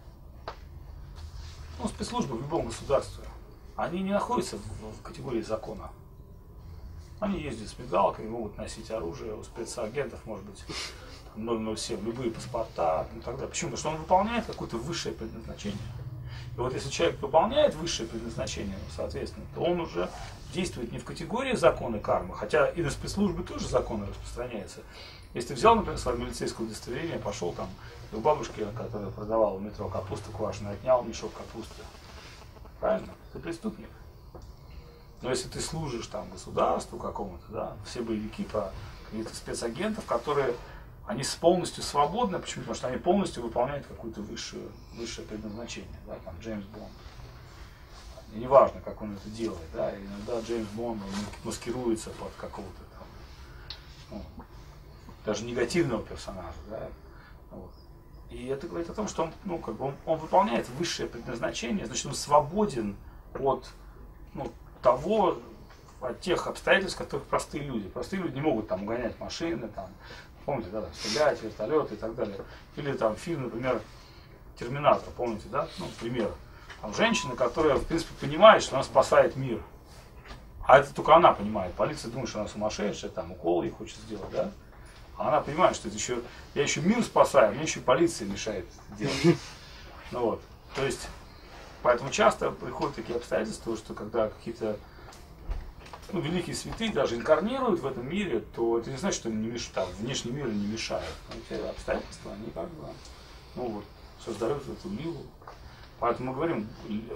Ну, спецслужбы в любом государстве, они не находятся в, в категории закона. Они ездят с мигалками, могут носить оружие, у спецагентов может быть ноль ноль семь, любые паспорта и так далее. Почему? Потому что он выполняет какое-то высшее предназначение. И вот если человек выполняет высшее предназначение, соответственно, то он уже действует не в категории закона кармы, хотя и на спецслужбы тоже законы распространяются. Если ты взял, например, свое милицейское удостоверение, пошел там, и у бабушки, которая продавала в метро капусту квашеную, отнял мешок капусты. Правильно? Ты преступник. Но если ты служишь там государству какому-то, да, все боевики про каких-то спецагентов, которые, они полностью свободны, почему? Потому что они полностью выполняют какое-то высшее, высшее предназначение, да, там Джеймс Бонд. И неважно, как он это делает, да, иногда Джеймс Бонд маскируется под какого-то там, ну, даже негативного персонажа, да, вот. И это говорит о том, что он, ну, как бы он, он выполняет высшее предназначение, значит, он свободен от, ну, того, от тех обстоятельств, которых простые люди. Простые люди не могут там угонять машины, там, помните, да, там, стрелять, вертолеты и так далее. Или там фильм, например, Терминатор, помните, да, ну, пример. Там женщина, которая, в принципе, понимает, что она спасает мир. А это только она понимает. Полиция думает, что она сумасшедшая, там, укол ей хочет сделать, да. А она понимает, что это еще, я еще мир спасаю, мне еще полиция мешает это делать. Ну вот, то есть, поэтому часто приходят такие обстоятельства, что когда какие-то, ну, великие святые даже инкарнируют в этом мире, то это не значит, что они не мешают, там, внешний мир не мешают. Эти обстоятельства, они как бы, ну вот, создают эту лилу. Поэтому мы говорим,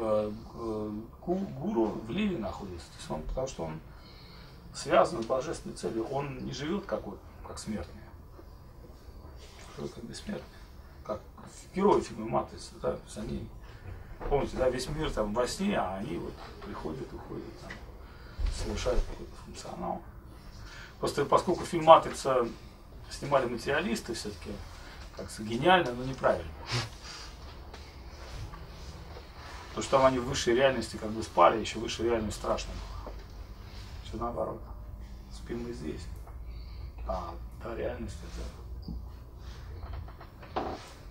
гуру в лиле находится, то есть он, потому что он связан с божественной целью, он не живет как вот, как смертные, живет как бессмертные, как герои фильма «Матрица», да, то есть они, помните, да, весь мир там во сне, а они вот приходят, уходят, там, совершают какой-то функционал. Просто поскольку фильм «Матрица» снимали материалисты, все-таки, как-то гениально, но неправильно. Потому что там они в высшей реальности как бы спали, еще высшая реальность страшная. Все наоборот. Спим мы здесь. А та реальность это...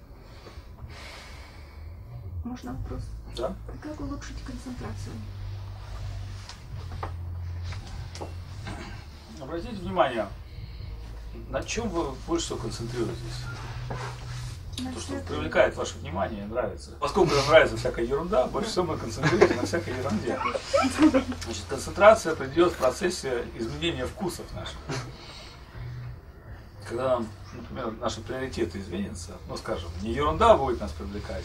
Можно вопрос? Да? Как улучшить концентрацию? Обратите внимание, на чем вы больше всего концентрируетесь? То, что привлекает ваше внимание, нравится. Поскольку нам нравится всякая ерунда, больше всего мы концентрируемся на всякой ерунде. Значит, концентрация придет в процессе изменения вкусов наших. Когда нам, например, наши приоритеты изменятся, ну, скажем, не ерунда будет нас привлекать.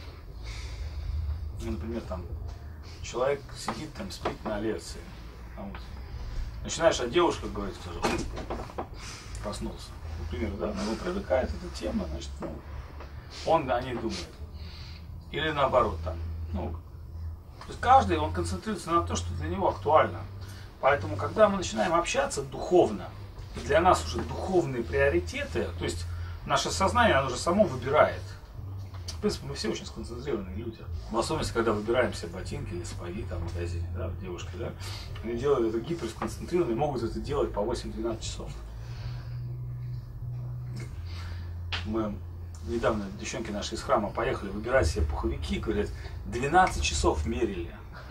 Ну, например, там, человек сидит, там, спит на лекции. Там, вот, начинаешь о девушках говорить, скажем, проснулся. Например, да, но его привлекает эта тема, значит, ну, он о ней думает. Или наоборот, там, ну, то есть каждый, он концентрируется на том, что для него актуально. Поэтому, когда мы начинаем общаться духовно, и для нас уже духовные приоритеты, то есть наше сознание, оно уже само выбирает. В принципе, мы все очень сконцентрированные люди. В особенности, когда выбираем себе ботинки или сапоги там, в магазине, да, девушки, да, они делают это гиперсконцентрированно и могут это делать по восемь-двенадцать часов. Мы недавно, девчонки наши из храма, поехали выбирать себе пуховики, говорят, двенадцать часов мерили.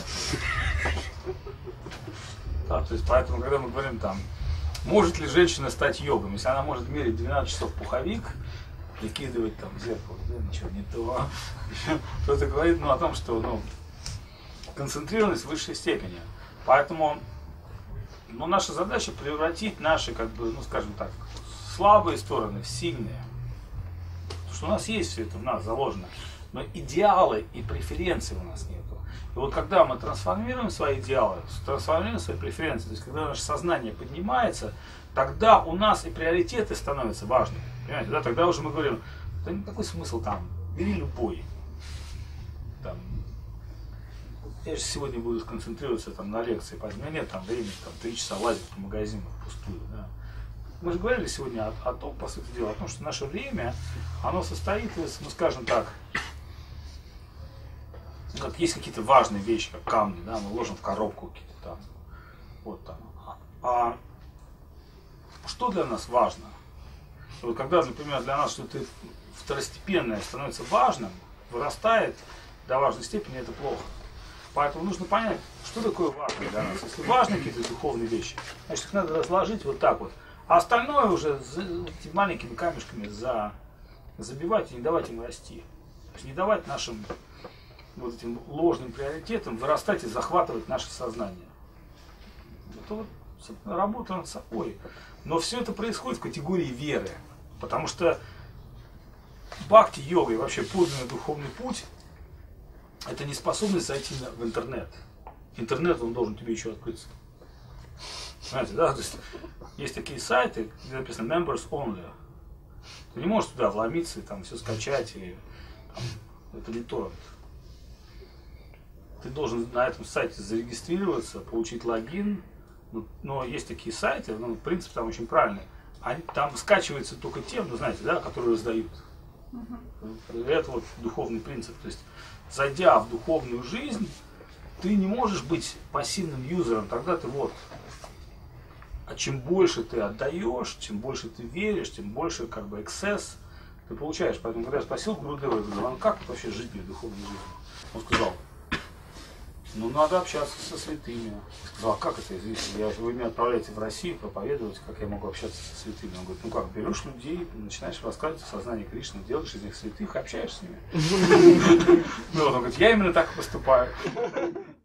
Да, то есть, поэтому, когда мы говорим там, может ли женщина стать йогом, если она может мерить двенадцать часов пуховик, прикидывать там в зеркало, да, ничего не то. Кто-то говорит, ну, о том, что, ну, концентрированность в высшей степени. Поэтому, ну, наша задача превратить наши, как бы, ну, скажем так, слабые стороны в сильные. Потому что у нас есть все это в нас заложено. Но идеалы и преференции у нас нету. И вот когда мы трансформируем свои идеалы, трансформируем свои преференции, то есть когда наше сознание поднимается, тогда у нас и приоритеты становятся важными. Понимаете, да? Тогда уже мы говорим, да какой смысл там, бери любой. Там, я же сегодня буду сконцентрироваться там, на лекции, поэтому у меня нет там времени там, три часа лазить по магазину впустую. Да? Мы же говорили сегодня о, о том, по сути дела, о том, что наше время, оно состоит из, ну скажем так, как есть какие-то важные вещи, как камни, да, мы ложим в коробку какие-то там, вот там. А что для нас важно? Вот когда, например, для нас что-то второстепенное становится важным, вырастает до важной степени, это плохо. Поэтому нужно понять, что такое важно для нас. Если важны какие-то духовные вещи, значит их надо разложить вот так вот. А остальное уже этими маленькими камешками за, забивать и не давать им расти. То есть не давать нашим вот этим ложным приоритетам вырастать и захватывать наше сознание. Это вот работа над собой. Но все это происходит в категории веры. Потому что бхакти-йога и вообще подлинный духовный путь — это не способность зайти в интернет. Интернет, он должен тебе еще открыться. Знаете, да? То есть, есть такие сайты, где написано members only. Ты не можешь туда вломиться и там все скачать. И, там, это не торрент. Ты должен на этом сайте зарегистрироваться, получить логин. Но, но есть такие сайты, ну, принцип там очень правильный. Они, там скачиваются только тем, ну, знаете, да, которые раздают. Uh-huh. Это вот духовный принцип. То есть, зайдя в духовную жизнь, ты не можешь быть пассивным юзером, тогда ты вот. А чем больше ты отдаешь, чем больше ты веришь, тем больше как бы эксцесс ты получаешь. Поэтому, когда я спросил Гурудева, я говорю, а как вообще жить в духовной жизни? Он сказал, ну надо общаться со святыми. Я сказал, а как это? Я, вы меня отправляете в Россию проповедовать, как я могу общаться со святыми? Он говорит, ну как, берешь людей, начинаешь рассказывать о сознании Кришны, делаешь из них святых, общаешься с ними. Ну, он говорит, я именно так и поступаю.